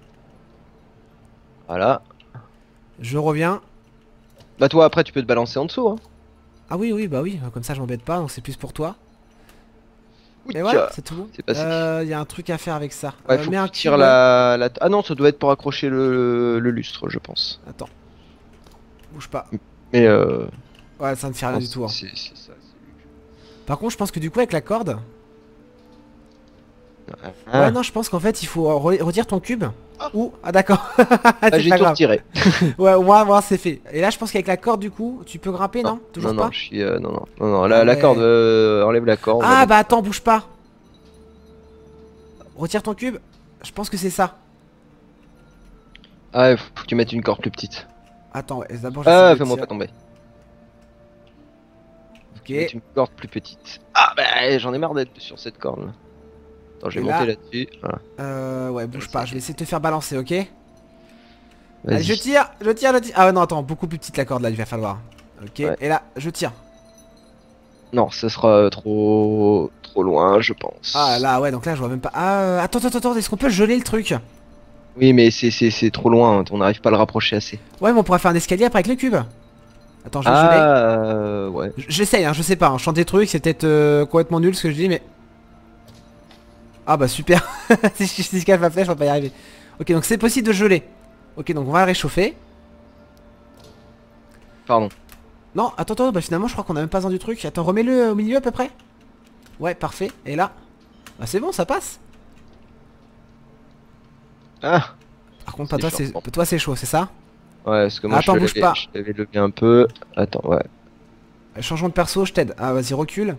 voilà. Je reviens. Bah toi après tu peux te balancer en dessous. Hein. Ah oui, oui, bah oui. Comme ça, je m'embête pas, donc c'est plus pour toi. Oui, Et voilà, c'est tout bon. c'est passé. Euh, y a un truc à faire avec ça. Ouais, Euh, faut mets que un tu tires cube, la, la... Ah non, ça doit être pour accrocher le, le lustre, je pense. ouais. Attends. Bouge pas. Mais euh... Ouais, ça ne fait rien non, du tout. Hein. c'est- c'est ça, c'est- Par contre, je pense que du coup, avec la corde... Ah, Ouais, non, je pense qu'en fait, il faut re- retire ton cube. Ou... Ah, d'accord. ah, C'est j'ai pas tout grave. retiré. Ouais, au moins, voilà, c'est fait. Et là, je pense qu'avec la corde, du coup, tu peux grimper, non, Toujours non, pas non, je suis, euh, non, non, non, non, la, Ah la ouais. corde, euh, enlève la corde. Ah, voilà. bah attends, bouge pas. Retire ton cube. Je pense que c'est ça. Ah, faut que tu mettes une corde plus petite. Attends, ouais, d'abord, je Ah, vais fais-moi tirer. pas tomber. Ok. Mettre une corde plus petite. Ah bah j'en ai marre d'être sur cette corde là. Attends, je vais Et monter là- là-dessus. Voilà. Euh, ouais, bouge pas, je vais essayer de te faire balancer, ok? Vas-y. Allez, je tire, je tire, je tire. Ah ouais, non, attends, beaucoup plus petite la corde là, il va falloir. Ok, Ouais. et là, je tire. Non, ce sera euh, trop trop loin, je pense. Ah là, ouais, donc là, je vois même pas. Ah, euh, attends, attends, attends, est-ce qu'on peut geler le truc? Oui, mais c'est c'est c'est trop loin. On n'arrive pas à le rapprocher assez. Ouais, mais on pourrait faire un escalier après avec le cube. Attends, je vais geler. Ah euh, ouais. J- J'essaye, hein, je sais pas, hein, je chante des trucs, c'est peut-être euh, complètement nul ce que je dis, mais. Ah bah super. Si je si je calme la flèche, on va pas y arriver. Ok, donc c'est possible de geler. Ok, donc on va le réchauffer. Pardon. Non, attends, attends, bah finalement, je crois qu'on a même pas besoin du truc. Attends, remets-le au milieu à peu près. Ouais, parfait. Et là, bah c'est bon, ça passe. Ah. Par contre, pas C'est toi, chaud, c'est bon. toi, c'est chaud, c'est ça? Ouais, parce que moi Attends, je bouge l'avais pas. je l'avais levé un peu. Attends, ouais. Euh, Changeons de perso, je t'aide. Ah, vas-y, recule.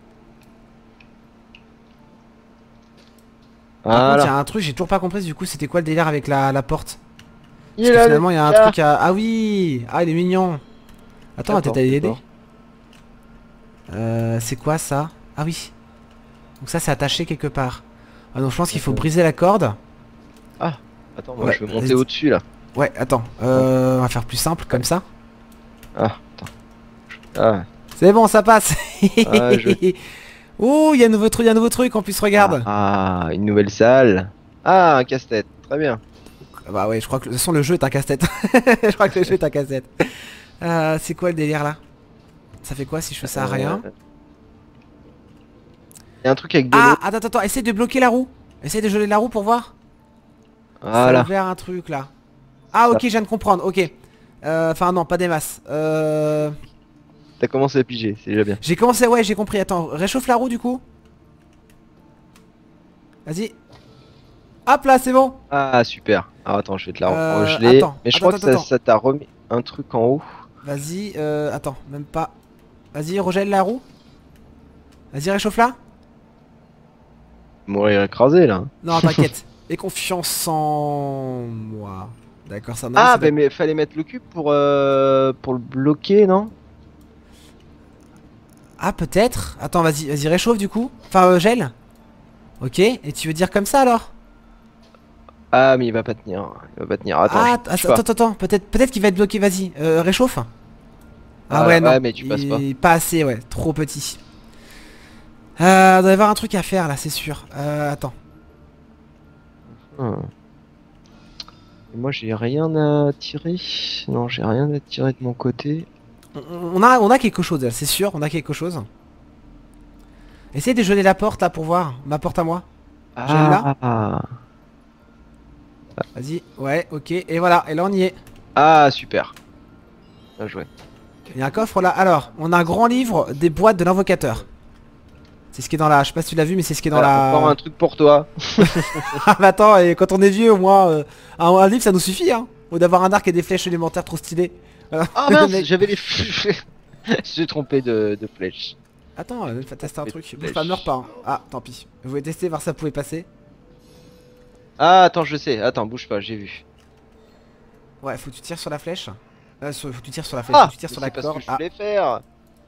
Par contre, il Voilà. y a un truc, j'ai toujours pas compris du coup, c'était quoi le délire avec la, la porte? Il Parce que a finalement, il y a un le- truc à. Ah oui! Ah, il est mignon! Attends, on va D'accord, peut-être aller l'aider. d'accord. Euh, c'est quoi ça? Ah oui. Donc ça, c'est attaché quelque part. Ah donc je pense qu'il faut D'accord. briser la corde. Attends, moi Ouais, je vais monter vas-y. au-dessus là. Ouais, attends. Euh, on va faire plus simple, comme ça. Ah, attends. Ah, C'est bon, ça passe! Ah, je- Oh, il y a un nouveau truc, il y a un nouveau truc en plus, regarde! Ah, une nouvelle salle. Ah, un casse-tête. Très bien. Bah ouais, je crois que de toute façon le jeu est un casse-tête. Je crois que le jeu est un casse-tête. Euh, c'est quoi le délire là? Ça fait quoi si je fais ça à rien? Euh, Il y a un truc avec de l'eau. Ah, attends, attends, attends, essaye de bloquer la roue. Essaye de geler la roue pour voir. Ça a Voilà. ouvert un truc là. Ah ok, je viens de comprendre, ok. Euh, Enfin non, pas des masses. Euh... T'as commencé à piger, c'est déjà bien. J'ai commencé, ouais, j'ai compris. Attends, réchauffe la roue du coup. Vas-y. Hop là, c'est bon. Ah, super. Alors attends, je vais te la Euh, regeler. attends, Mais je attends, crois que attends, ça ça t'a remis un truc en haut. Vas-y, euh, attends, même pas. Vas-y, regèle la roue. Vas-y, réchauffe-la. Mourir écrasé là. Non, t'inquiète. Aie confiance en moi. D'accord, ça non, Ah, ça bah, mais fallait mettre le cube pour, euh, pour le bloquer, non? Ah, peut-être. Attends, vas-y, vas-y, réchauffe du coup. Enfin, euh, gèle. Ok, et tu veux dire comme ça alors? Ah, mais il va pas tenir. Il va pas tenir. Attends, Ah, je touche attends, pas. attends, attends, peut-être peut-être qu'il va être bloqué, vas-y, euh, réchauffe. Ah, Ah, ouais, non, ouais, mais tu passes pas. il- pas assez, ouais, trop petit. Euh, il doit y avoir un truc à faire là, c'est sûr. Euh, attends. Hmm. Et moi, j'ai rien à tirer. Non, j'ai rien à tirer de mon côté. On, on a, on a quelque chose là, c'est sûr, on a quelque chose. Essaye de geler la porte là pour voir, ma porte à moi. Gèle là. Ah, Vas-y, ouais, ok, et voilà, et là on y est. ah, super. Bien joué. Il y a un coffre là. Alors, on a un grand livre des boîtes de l'invocateur. C'est ce qui est dans la. Je sais pas si tu l'as vu, mais c'est ce qui est dans Ah, encore la. un truc pour toi. Ah, bah attends, et quand on est vieux, au moins, euh, un, un livre ça nous suffit, hein. Ou d'avoir un arc et des flèches élémentaires trop stylées. Euh, Ah le mince, mec- j'avais les. J'ai trompé de, de flèche. Attends, euh, faut tester un Mais truc. flèche. Bouge pas, meurs pas. Hein. Ah, tant pis. Vous voulez tester, voir si ça pouvait passer. Ah, attends, je sais. Attends, bouge pas, j'ai vu. Ouais, faut que tu tires sur la flèche. Euh, sur- faut que tu tires sur la flèche, Ah, faut que tu tires mais sur la c'est pas ce corde. que je Ah, voulais faire.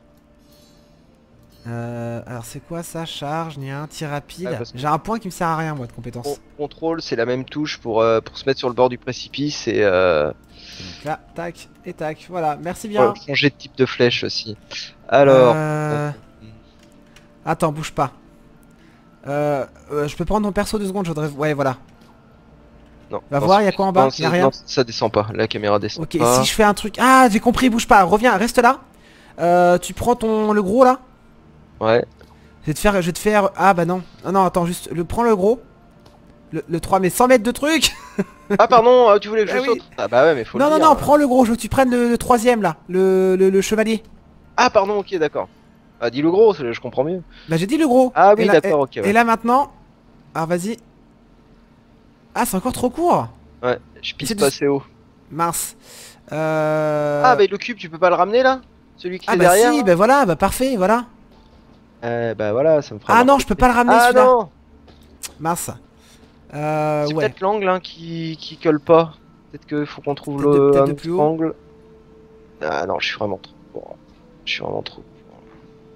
euh, alors c'est quoi ça? Charge, ni un tir rapide. Ah, parce que- J'ai un point qui me sert à rien, moi, de compétence. Con- Contrôle, c'est la même touche pour, euh, pour se mettre sur le bord du précipice et euh, Donc là, tac et tac. Voilà, merci bien. ouais, changer de type de flèche aussi. Alors, Euh... Attends, bouge pas. Euh, euh, je peux prendre ton perso deux secondes, je voudrais... Ouais, voilà. non. Va non, voir, c'est- y a quoi en bas? non, Y a c'est- rien? non, ça descend pas. La caméra descend Ok, pas. si je fais un truc... Ah, j'ai compris, bouge pas. Reviens, reste là. Euh, tu prends ton... le gros, là. Ouais. Je vais te faire... Je vais te faire... Ah, bah non. Non, non, attends, juste... Le... Prends le gros. Le, le trois, mais cent mètres de truc. Ah pardon, euh, tu voulais que je Ah oui. saute? Ah bah ouais, mais faut Non, le non, dire. non, prends le gros. Je veux que tu prennes le, le troisième, là. Le, le, le chevalier. Ah pardon, ok, d'accord. Ah, dis le gros, c'est- je comprends mieux. Bah, j'ai dit le gros. Ah oui, Et là- d'accord, ok. Et Ouais. là, maintenant... Alors, vas-y. Ah, c'est encore trop court. Ouais, je pisse C'est pas du- assez haut. Mince. Euh... Ah, bah le cube, tu peux pas le ramener là? Celui qui Ah est bah derrière? si, là bah voilà, bah parfait, voilà. Euh, bah voilà, ça me fera. Ah non, marquer. je peux pas le ramener Ah celui-là. non! Mince. Euh, C'est ouais. peut-être l'angle hein, qui, qui colle pas. Peut-être qu'il faut qu'on trouve Peut-être de- le peut-être un de autre plus haut. angle. Ah non, je suis vraiment trop. Bon, je suis vraiment trop.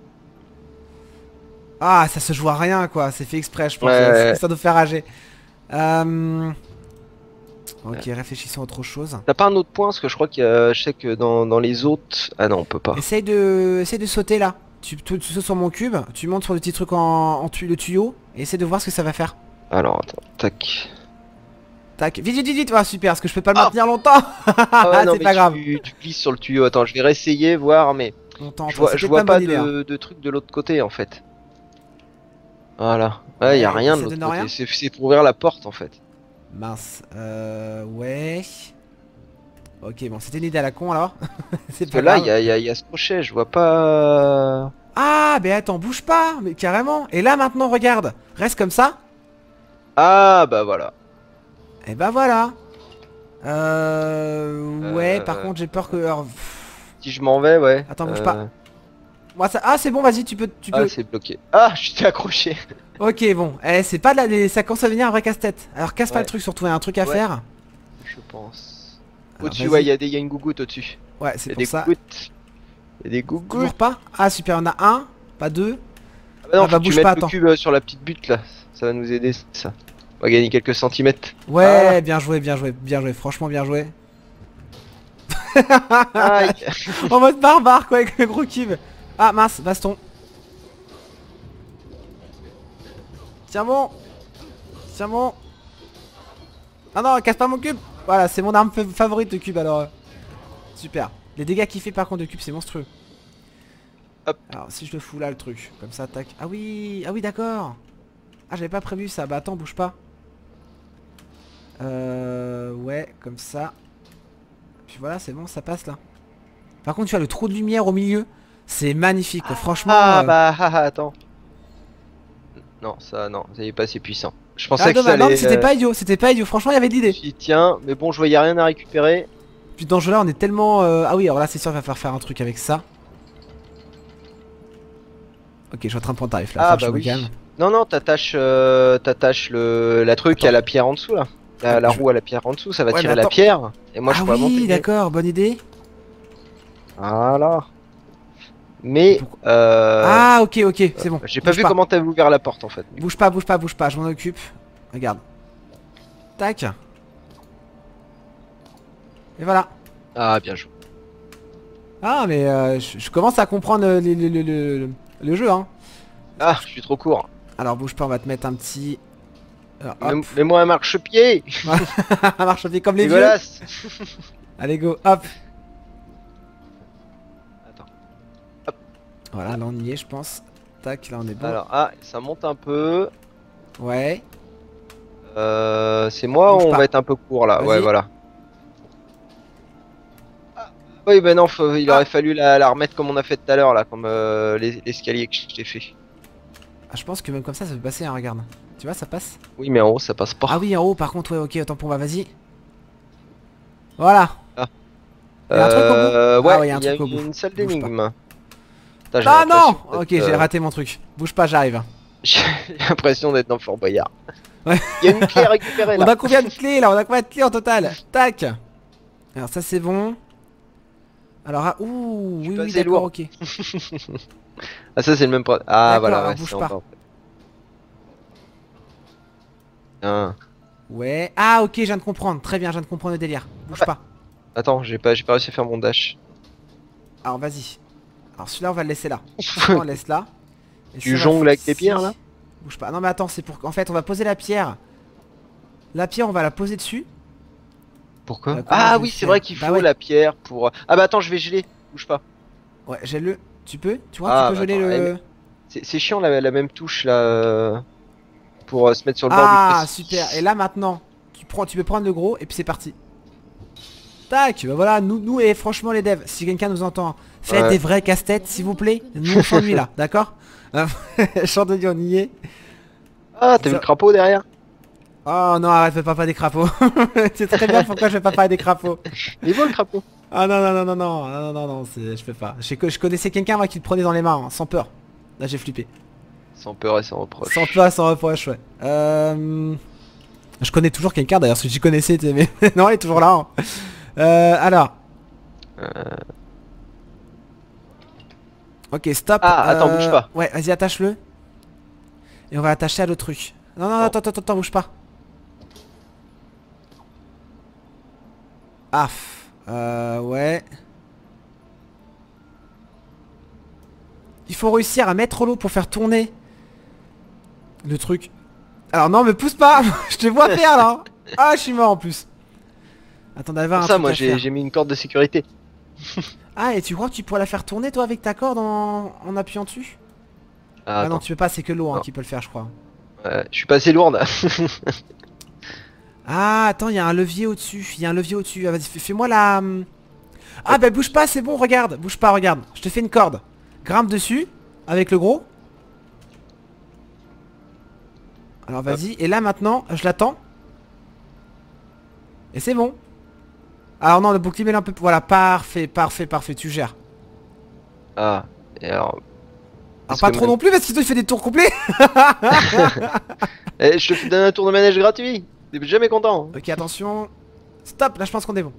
Ah, ça se joue à rien quoi, c'est fait exprès je pense, Ouais, ça, ouais. ça doit faire rager. Euh... Ok, réfléchissons à autre chose. T'as pas un autre point parce que je crois que euh, je sais que dans, dans les autres. Ah non, on peut pas. Essaye de, essaye de sauter là. Tu, tu, tu sautes sur mon cube, tu montes sur le petit truc en, en tu- le tuyau, et essaie de voir ce que ça va faire. Alors attends, tac. Tac, vite, vite, vite, vite. Ah, super, parce que je peux pas le Ah. maintenir longtemps. Ah ouais, non, C'est mais pas tu, grave. tu glisses sur le tuyau. Attends, je vais réessayer, voir, mais Longtemps, je vois, c'était je vois une pas bonne idée, hein. de, de truc de l'autre côté en fait. Voilà. Ouais, y a Ouais, rien ça de l'autre donne rien côté. C'est c'est pour ouvrir la porte en fait. Mince. Euh. Ouais. Ok, bon, c'était une idée à la con alors. C'est Parce pas que là, grave. il y a, y a- y a ce crochet, je vois pas. Ah, mais attends, bouge pas, mais carrément. Et là maintenant, regarde. Reste comme ça. Ah bah voilà. Et bah voilà. Euh. Ouais, Euh, par contre, j'ai peur que. alors, pff, Si je m'en vais, ouais. Attends, bouge Euh, pas. moi, ça... Ah, c'est bon, vas-y, tu peux. Tu Ah, peux... c'est bloqué. Ah, je t'ai accroché. Ok, bon. Eh, c'est pas de la. les- Ça commence à devenir un vrai casse-tête. Alors, casse pas Ouais. le truc, surtout, il y a un truc à Ouais. faire. Je pense. Alors, Au-dessus, vas-y. ouais, il y, a des- y a une gougoute au-dessus. Ouais, Il c'est y a pour des ça. gougoutes. Il y a des gougoutes. Toujours pas. Ah, super, on a un, pas deux. Ah bah non, Ah bah, faut que tu bouge mettes pas, le attends. cube euh, sur la petite butte là. Ça va nous aider, ça. On va gagner quelques centimètres. Ouais, bien joué, bien joué, bien joué, franchement bien joué. Aïe. En mode barbare quoi avec le gros cube. Ah mince, baston. Tiens bon. Tiens bon. Ah non, casse pas mon cube. Voilà, c'est mon arme fa- favorite de cube alors. euh, Super. Les dégâts qu'il fait par contre de cube c'est monstrueux. Hop. Alors si je le fous là le truc, comme ça tac. Ah oui, ah oui d'accord. Ah j'avais pas prévu ça, bah attends bouge pas. Euh... Ouais, comme ça. Puis voilà, c'est bon, ça passe là. Par contre, tu as le trou de lumière au milieu. C'est magnifique, quoi. Franchement. Ah euh, bah ah, ah, attends. Non, ça non, ça y est pas assez puissant. Je pensais ah, que ça dommage. Non, mais allait. c'était euh, pas idiot. C'était pas idiot. Franchement, il y avait de l'idée. J'y tiens, mais bon, je voyais rien à récupérer. Puis dans ce jeu-là, on est tellement. euh, Ah oui, alors là, c'est sûr, il va falloir faire un truc avec ça. Ok, je suis en train de prendre tarif là. Ah Faut que bah je me oui. calme. Non non, t'attaches, euh, t'attaches le la truc Attends. à la pierre en dessous là. La, Ah, la je- roue à la pierre en dessous, ça va Ouais, tirer mais la attends. pierre. Et moi je Ah pourrais oui, monter. d'accord, bonne idée. Voilà. Mais Pourquoi- euh, Ah, ok, ok, c'est bon. j'ai pas Bouge vu comment t'avais ouvert la porte en fait. Bouge pas, bouge pas, bouge pas, je m'en occupe. Regarde. Tac. Et voilà. Ah bien joué. Ah, mais euh, je, je commence à comprendre euh, le, le- le- le- le jeu, hein. Ah, je suis trop court. Alors bouge pas, on va te mettre un petit... Alors, hop. Mets- Mets-moi un marchepied. Marche au pied comme les vieux. Dégueulasse. Allez go, hop. Attends. Voilà, là on y est je pense. Tac, là on est bon. Alors ah, ça monte un peu. Ouais. Euh, c'est moi Bouge ou on pas. va être un peu court là. Vas-y. Ouais voilà. Ah, oui ben non, faut- il Ah. aurait fallu la, la remettre comme on a fait tout à l'heure là, comme euh, les- l'escalier que je t'ai fait. Ah, je pense que même comme ça ça peut passer, hein, regarde. Tu vois, ça passe. Oui mais en haut ça passe pas. Ah oui, en haut par contre, ouais, ok, autant pour moi, vas-y. Voilà. y a un truc au bout Euh, Ah ouais, ouais, y a un il y a truc au bout. une salle Bouge pas. d'énigmes. Putain, j'ai Ah non. l'impression Ok, d'être, j'ai euh, raté mon truc. Bouge pas, j'arrive. J'ai l'impression d'être dans Fort Boyard. Ouais. Il y a une clé à récupérer On là. a combien de clés là? On a combien de clés en total? Tac. Alors ça c'est bon. Alors ah, ouh, Je suis oui pas oui assez d'accord, lourd. ok. Ah ça c'est le même pro- Ah D'accord, voilà, alors, ouais, bouge c'est pas. encore- Hein. Ouais. Ah ok, je viens de comprendre. Très bien, je viens de comprendre le délire. Bouge Ouais. pas. Attends, j'ai pas, j'ai pas réussi à faire mon dash. Alors vas-y. Alors celui-là on va le laisser là. On le laisse là. Et Tu si on va jongles avec foutre tes ici- pierres, là Bouge pas. Non mais attends, c'est pour qu'en fait on va poser la pierre. La pierre on va la poser dessus. Pourquoi Euh, comment je Ah vais oui, faire c'est vrai qu'il Bah faut ouais. la pierre pour. Ah bah attends, je vais geler. Bouge pas. Ouais, j'ai le. Tu peux Tu vois, Ah, tu peux geler attends, le. C'est c'est chiant la, la même touche là euh, pour euh, se mettre sur le bord Ah du précipice. super. Et là maintenant, tu prends, tu peux prendre le gros et puis c'est parti. Tac. Bah voilà, nous, nous et franchement les devs, si quelqu'un nous entend, faites Ouais. des vrais casse-têtes s'il vous plaît. Nous on s'ennuie là, d'accord? Chandelier on y est. Ah, t'as vu Ça- le crapaud derrière Oh non, arrête, fais pas pas des crapauds. C'est très bien pourquoi je fais pas pas des crapauds. Il est beau le crapaud. Ah non non non non non non non non non, c'est- je fais pas. Je, je connaissais quelqu'un moi qui le prenait dans les mains, hein, sans peur. Là j'ai flippé. Sans peur et sans reproche. Sans peur, sans reproche, ouais. Euh... Je connais toujours quelqu'un d'ailleurs, parce que j'y connaissais, t'es- mais non, il est toujours là. hein. Euh, alors. Euh. Ok, stop. Ah, attends, Euh, bouge pas. Ouais, vas-y, attache-le. Et on va l'attacher à l'autre truc. Non, non, non, attends, attends, attends, bouge pas. Ah, euh, ouais. Il faut réussir à mettre l'eau pour faire tourner le truc. Alors non, me pousse pas. Je te vois faire là. Ah, je suis mort en plus. Attends, d'avoir un Pour ça, truc moi à j'ai faire. j'ai mis une corde de sécurité. Ah, et tu crois que tu pourrais la faire tourner toi avec ta corde en, en appuyant dessus? Ah, Ah non, attends. tu peux pas, c'est que l'eau hein, Non. qui peut le faire, je crois. Ouais, je suis pas assez lourde. Ah, attends, il y a un levier au-dessus. Il y a un levier au-dessus. Ah, vas-y, fais- fais-moi la... Ah, bah bouge pas, c'est bon, regarde. Bouge pas, regarde. Je te fais une corde. Grimpe dessus, avec le gros. Alors vas-y, et là maintenant, je l'attends. Et c'est bon. Alors non, le bouclier met un peu... Voilà, parfait, parfait, parfait, tu gères. Ah, et alors. Alors Parce pas que trop mon- non plus, parce que toi il fait des tours complets. Eh, je te donne un tour de manège gratuit. T'es jamais content. Ok, attention. Stop, là je pense qu'on est bon.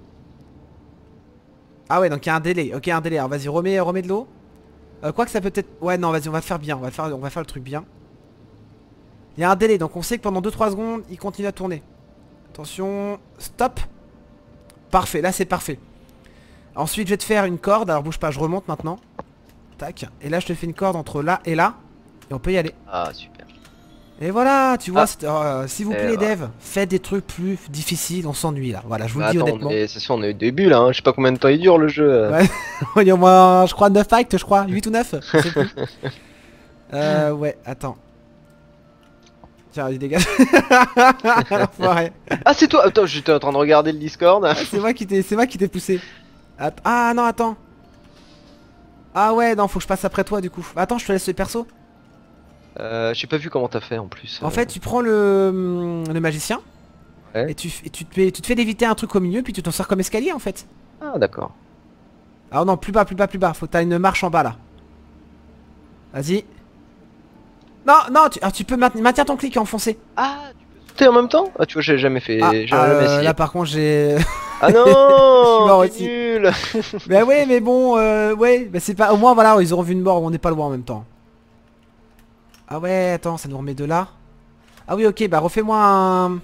Ah ouais, donc il y a un délai. Ok, un délai. Alors vas-y, remets, remets de l'eau. Euh, quoi que ça peut être... Ouais, non, vas-y, on va le faire bien. On va, le faire, on va faire le truc bien. Il y a un délai, donc on sait que pendant deux trois secondes, il continue à tourner. Attention. Stop. Parfait, là c'est parfait. Ensuite, je vais te faire une corde. Alors bouge pas, je remonte maintenant. Tac. Et là, je te fais une corde entre là et là. Et on peut y aller. Ah, super. Et voilà, tu vois, Ah. c'est- euh, s'il vous Et plaît, voilà. Dev, faites des trucs plus difficiles, on s'ennuie là. Voilà, je vous Bah, le dis attends, honnêtement. mais c'est sûr, on est au début là. Hein. Je sais pas combien de temps il dure le jeu. euh. Ouais. Il y a au moins, je crois, neuf actes, je crois. huit ou neuf, je sais plus. Euh, ouais, attends. Tiens, il dégage. Enfoiré. Ah, c'est toi. Attends, j'étais en train de regarder le Discord. Ah, c'est moi qui t'ai c'est moi qui t'ai poussé. Att- ah non, attends. Ah ouais, non, faut que je passe après toi du coup. Attends, je te laisse le perso. Euh, j'ai pas vu comment t'as fait en plus. En euh. fait, tu prends le, hum, le magicien. Ouais. Et, tu, et tu, te fais, tu te fais léviter un truc au milieu, puis tu t'en sers comme escalier en fait. Ah, d'accord. Ah non, plus bas, plus bas, plus bas. Faut que t'as une marche en bas là. Vas-y. Non, non, tu, alors, tu peux maintenir maintiens ton clic et enfoncer. Ah, tu peux sauter en même temps? Ah, tu vois, j'ai jamais fait. Ah, J'ai ah, jamais euh, essayé. là par contre j'ai... Ah non, mort t'es aussi. nul. Bah ouais, mais bon, euh, ouais, bah c'est pas... Au moins voilà, ils auront vu une mort, on n'est pas loin en même temps. Ah ouais, attends, ça nous remet de là. Ah oui, ok, bah refais-moi un...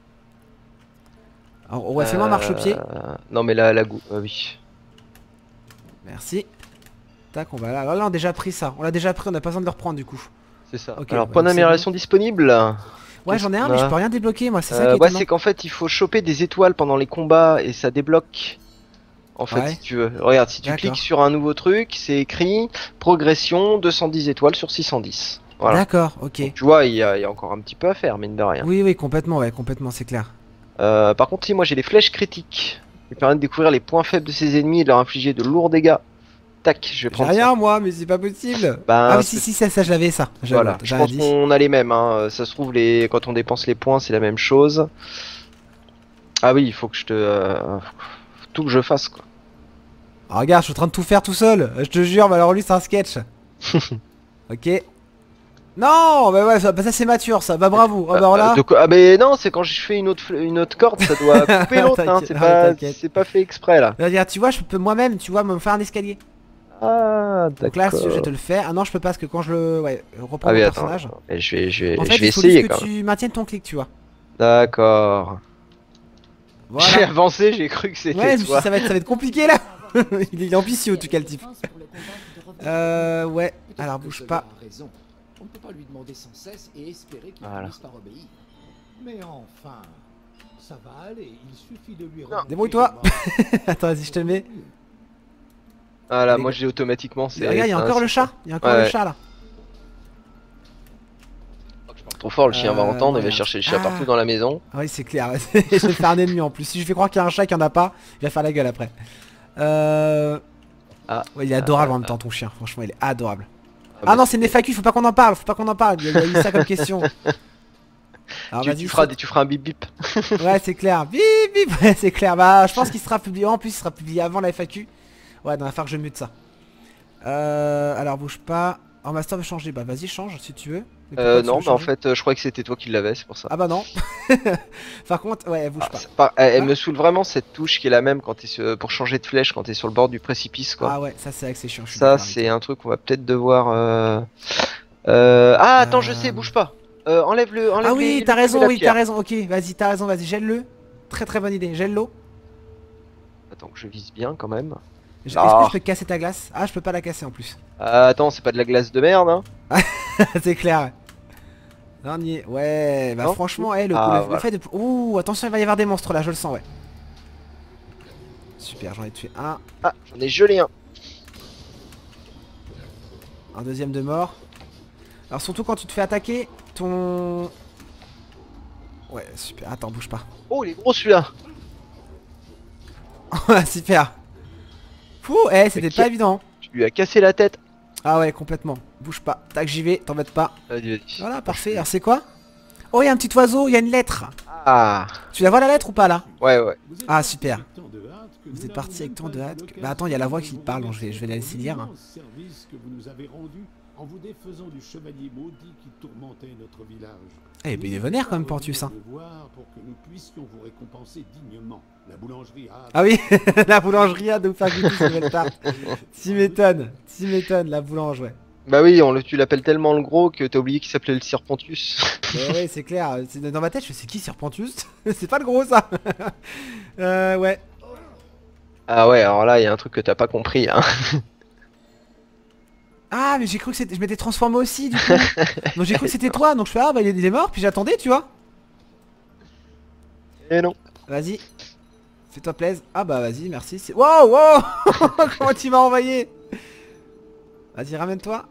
Alors, ouais, fais-moi marche au pied. Euh, Non, mais là, la goût. Ah oui. Merci. Tac, on va là. Alors là, on a déjà pris ça. On l'a déjà pris, on a pas besoin de le reprendre du coup. C'est ça. Ok, Alors, bah, point donc c'est d'amélioration disponible. Ouais, Qu'est-ce j'en ai un, qu'on mais je a peux rien débloquer, moi, c'est ça Euh, qui est ouais, étonnant. c'est qu'en fait, il faut choper des étoiles pendant les combats et ça débloque. En fait, Ouais. si tu veux. Regarde, si tu D'accord. cliques sur un nouveau truc, c'est écrit progression deux cent dix étoiles sur six cent dix. Voilà. D'accord, ok. Donc, tu vois, il y, a il y a encore un petit peu à faire, mine de rien. Oui, oui, complètement, ouais, complètement, c'est clair. Euh, par contre, si moi j'ai les flèches critiques qui permettent de découvrir les points faibles de ses ennemis et de leur infliger de lourds dégâts. Tac, je vais J'ai prendre rien, ça. moi, mais c'est pas possible. Bah, ah oui, c'est- si, si, ça, ça, j'avais ça. J'avais, Voilà, je j'avais pense dit. qu'on a les mêmes. Hein. Ça se trouve, les... quand on dépense les points, c'est la même chose. Ah oui, il faut que je te. euh, faut tout que je fasse quoi. Ah, regarde, je suis en train de tout faire tout seul. Je te jure, mais alors lui, c'est un sketch. Ok. Non, bah ouais, ça, bah ça c'est mature, ça. Bah bravo. Ah bah alors là. Euh, de quoi- Ah, mais non, c'est quand je fais une autre, fl- une autre corde, ça doit couper l'autre. Hein. T'inquiète, C'est ah, pas... t'inquiète. c'est pas fait exprès là. Regarde, tu vois, je peux moi-même, tu vois, me faire un escalier. Ah, Donc là, d'accord. si je te le fais. Ah non, je peux pas parce que quand je le. Ouais, reprends Ah mon oui, attends. personnage. attends. Et Je vais, je vais, En je fait, vais il faut essayer juste que quand même. tu maintiennes ton clic, tu vois. D'accord. J'ai Voilà. avancé, j'ai cru que c'était Ouais, je me suis dit, toi. ça va être, ça va être compliqué là. Il est ambitieux, en tout cas, le type. Euh, ouais. Peut-être Alors, que bouge Solaire pas. a raison. On ne peut pas lui demander sans cesse et espérer qu'il Voilà. finisse par obéir. Mais enfin, ça va aller. Il suffit de lui Non. remonter Débrouille-toi. les mains. Attends, vas-y, je te le mets. Voilà, Les moi gars. j'ai automatiquement. c'est- Regarde, il y a c'est encore un- le chat. Il y a encore Ouais. le chat là. Je parle trop fort, le chien va Euh, entendre, il va non, chercher le chat ah. partout dans la maison. Ah oui, c'est clair. Je vais faire un ennemi en plus. Si je fais croire qu'il y a un chat qu'il n'y en a pas, il va faire la gueule après. Euh... Ah. Ouais, il est adorable Ah, en même temps, ton chien. Franchement, il est adorable. Ah, Ah bah, non, c'est une F A Q, faut pas qu'on en parle. Faut pas qu'on en parle. Il y a il y a eu ça comme question. Alors tu, vas-y, tu, feras, saute. des- tu feras un bip bip. Ouais, c'est clair. Bip bip. Ouais, c'est clair. Bah, je pense qu'il sera publié. En plus, il sera publié avant la F A Q. Ouais, dans la falloir que je mute ça. Euh, alors bouge pas. En master veut changer. Bah vas-y, change si tu veux. Mais pourquoi Euh, tu non, veux mais en changer fait, euh, je crois que c'était toi qui l'avais, c'est pour ça. Ah bah non. Par contre, ouais, elle bouge Ah, pas. c'est pas- elle, elle Ah. me saoule vraiment cette touche qui est la même quand t'es sur- pour changer de flèche quand t'es sur le bord du précipice quoi. Ah ouais, ça c'est vrai que c'est chiant. je suis Ça d'accord avec c'est un truc qu'on va peut-être devoir euh, Euh... Ah, attends, Euh. je sais, bouge pas. Euh, enlève le. Enlève Ah oui, les- t'as le- raison, la oui, pierre. t'as raison. Ok, vas-y, t'as raison, vas-y, gèle-le. Très très bonne idée, gèle l'eau. Attends, que je vise bien quand même. Est-ce que Ah. je peux casser ta glace? Ah, je peux pas la casser en plus. Ah, attends, c'est pas de la glace de merde, hein. C'est clair. Ouais. Dernier. Ouais, bah Non. franchement, eh, le, Ah, le- le voilà. fait de. Ouh, attention, il va y avoir des monstres là, je le sens, ouais. Super, j'en ai tué un. Ah, j'en ai gelé un. Un deuxième de mort. Alors surtout quand tu te fais attaquer, ton... Ouais, super. Attends, bouge pas. Oh, il est gros celui-là. Super. Fou, eh, c'était Ok. pas évident. Tu lui as cassé la tête. Ah ouais, complètement. Bouge pas. Tac, j'y vais, t'embête pas. Vas-y, vas-y. Voilà, parfait. Alors c'est quoi? Oh, il y a un petit oiseau, il y a une lettre. Ah, Tu la vois la lettre ou pas là? ouais, ouais. Vous êtes Ah, parti super. avec tant de hâte que Vous nous êtes parti n'avons avec tant même de pas eu hâte que- l'occasion Bah attends, il y a la voix de qui vous parle, donc je vais- je vais la laisser lire. l'immense service que vous nous avez rendu en vous défaisant du chevalier maudit qui tourmentait notre village. Eh ben il est vénère quand même, Portius, hein. Nous voir pour que nous puissions vous récompenser dignement. La boulangerie a... Ah oui, la boulangerie a de vous faire goûter cette nouvelle tarte. Tu m'étonnes, tu m'étonnes, la boulange, ouais. Bah oui, on le, tu l'appelles tellement le gros que t'as oublié qu'il s'appelait le Serpontius. Ouais, ouais, c'est clair. C'est- Dans ma tête, je fais c'est qui Serpentus? C'est pas le gros ça. euh, ouais. Ah ouais, alors là, il y a un truc que t'as pas compris, hein. Ah, mais j'ai cru que c'était. Je m'étais transformé aussi du coup. Donc j'ai cru que c'était toi. Donc je fais ah bah il est- il est mort. Puis j'attendais, tu vois. Et non. Vas-y. Fais-toi plaisir. Ah bah vas-y, merci. c'est- Wow, wow. Comment tu m'as envoyé? Vas-y, ramène-toi.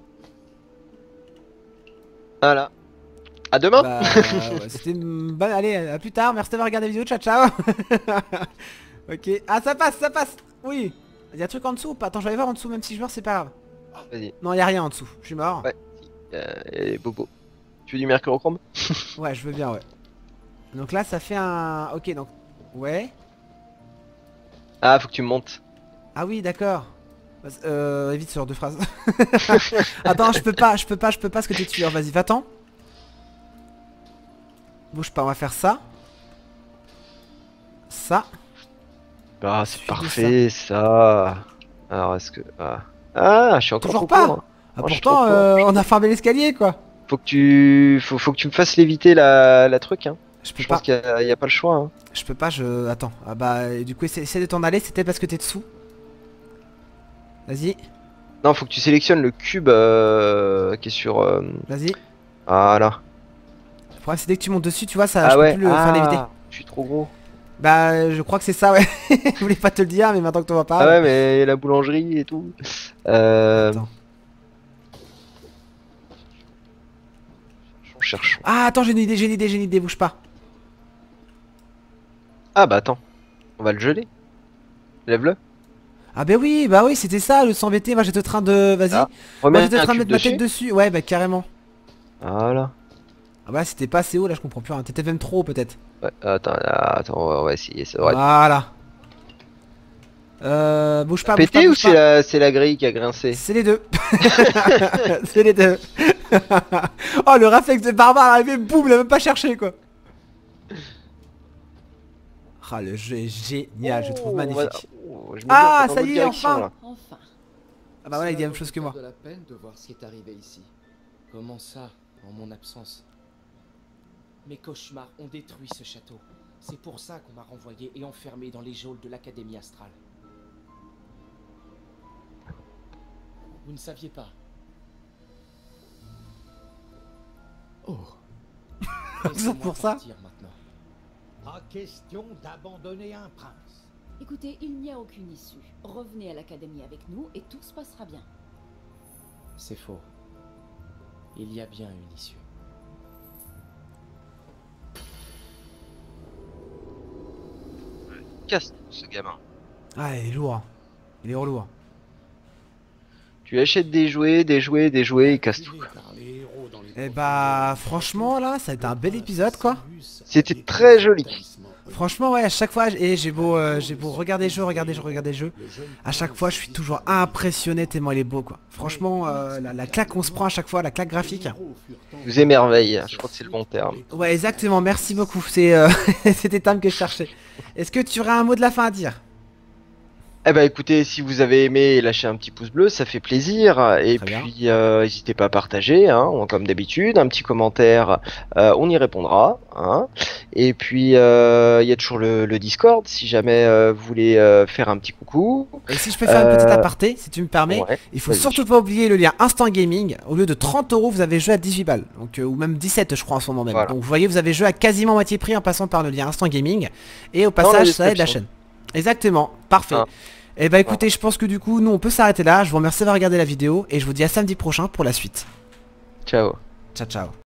Voilà. À demain. Bah, ouais, c'était une bonne. Allez, à plus tard. Merci d'avoir regardé la vidéo. Ciao, ciao. Ok. Ah, ça passe, ça passe. Oui. Il y a un truc en dessous ou pas? Attends, je vais aller voir en dessous. Même si je meurs, c'est pas grave. Vas-y. Non, il y a rien en dessous. Je suis mort. Ouais. Euh, et Bobo. Tu veux du mercurochrome? Ouais, je veux bien, ouais. Donc là, ça fait un. Ok, donc. Ouais. Ah, faut que tu montes. Ah oui, d'accord. Vas- Euh, évite ce genre de phrase. Attends, je peux pas, je peux pas, je peux pas, ce que t'es tueur. Vas-y, va-t'en. Bouge pas, on va faire ça. Ça. Ah, c'est Suite de parfait, ça. Alors, est-ce que... Ah, ah je suis encore Toujours trop pas. court, hein. Ah, Oh, je suis pourtant, trop fort. euh, on a fermé l'escalier, quoi. Faut que tu... Faut, faut que tu me fasses léviter la, la truc, hein. Je peux Je pas. pense qu'il y, a- il y a pas le choix, hein. Je peux pas, je... Attends. Ah bah, et du coup, essaie, essaie de t'en aller. C'était parce que t'es dessous. Vas-y, Non, faut que tu sélectionnes le cube euh, qui est sur... euh, vas-y. Voilà. Le problème, c'est dès que tu montes dessus, tu vois, ça, Ah je ouais, peux plus le faire léviter. ah, je suis trop gros. Bah, je crois que c'est ça, ouais. Je voulais pas te le dire, mais maintenant que t'en vas pas. Ah ouais, mais la boulangerie et tout. Euh... Attends. On cherche. Ah, attends, j'ai une idée, j'ai une idée, j'ai une idée, bouge pas. Ah bah attends, on va le geler. Lève-le. Ah bah oui, bah oui, c'était ça, le s'embêter. Moi, j'étais en train de... Vas-y. Ah, Moi, remets j'étais en un train de cube mettre ma tête dessus. dessus. Ouais, bah carrément. Voilà. Ah bah c'était pas assez haut, là, je comprends plus rien. T'étais même trop haut, peut-être. Ouais, attends, là, attends, on va- on va essayer, ça devrait être Voilà. Euh... Bouge pas, bouge pas, pété ou bouge c'est pas. la, c'est la grille qui a grincé? C'est les deux. C'est les deux. Oh, le réflexe de barbare arrivé, boum, il a même pas cherché, quoi. Ah, le jeu est génial, je trouve Oh, on va- magnifique. oh, je me dis, Ah, on va dans ça y l'autre est, direction, enfin. là. Enfin. Ah bah voilà, il dit la même chose que moi. de la peine de voir ce qui est arrivé ici. Comment ça, en mon absence? Mes cauchemars ont détruit ce château. C'est pour ça qu'on m'a renvoyé et enfermé dans les geôles de l'Académie astrale. Vous ne saviez pas? Oh, Laissez-moi pour ça partir maintenant. Pas question d'abandonner un prince. Écoutez, il n'y a aucune issue. Revenez à l'académie avec nous et tout se passera bien. C'est faux. Il y a bien une issue. Casse ce gamin. Ah, il est lourd. hein. Il est lourd. Tu achètes des jouets, des jouets, des jouets, il casse tout. Et bah, franchement, là, ça a été un bel épisode, quoi. C'était très joli. Franchement, ouais, à chaque fois, et j'ai beau, euh, j'ai beau regarder le jeu, regarder le jeu, regarder le jeu. À chaque fois, je suis toujours impressionné tellement il est beau, quoi. Franchement, euh, la, la claque qu'on se prend à chaque fois, la claque graphique. Vous émerveille, je crois que c'est le bon terme. Ouais, exactement, merci beaucoup. C'est euh, c'était le terme que je cherchais. Est-ce que tu aurais un mot de la fin à dire? Eh ben écoutez, si vous avez aimé, lâchez un petit pouce bleu, ça fait plaisir. Et Très bien. puis euh, n'hésitez pas à partager, hein, on- comme d'habitude, un petit commentaire, euh, on y répondra. Hein. Et puis euh, il y a toujours le, le Discord, si jamais euh, vous voulez euh, faire un petit coucou. Et si je peux faire une petite Euh, aparté, si tu me permets, ouais, il faut vas-y. surtout pas oublier le lien Instant Gaming. Au lieu de trente euros, vous avez joué à dix-huit balles. Donc, euh, ou même dix-sept, je crois, en ce moment même. Voilà. Donc, vous voyez, vous avez joué à quasiment moitié prix en passant par le lien Instant Gaming. Et au Dans la passage, ça aide la description. chaîne. Exactement, parfait. Ah. Et bah écoutez, je pense que du coup, nous on peut s'arrêter là. Je vous remercie d'avoir regardé la vidéo et je vous dis à samedi prochain pour la suite. Ciao. Ciao, ciao.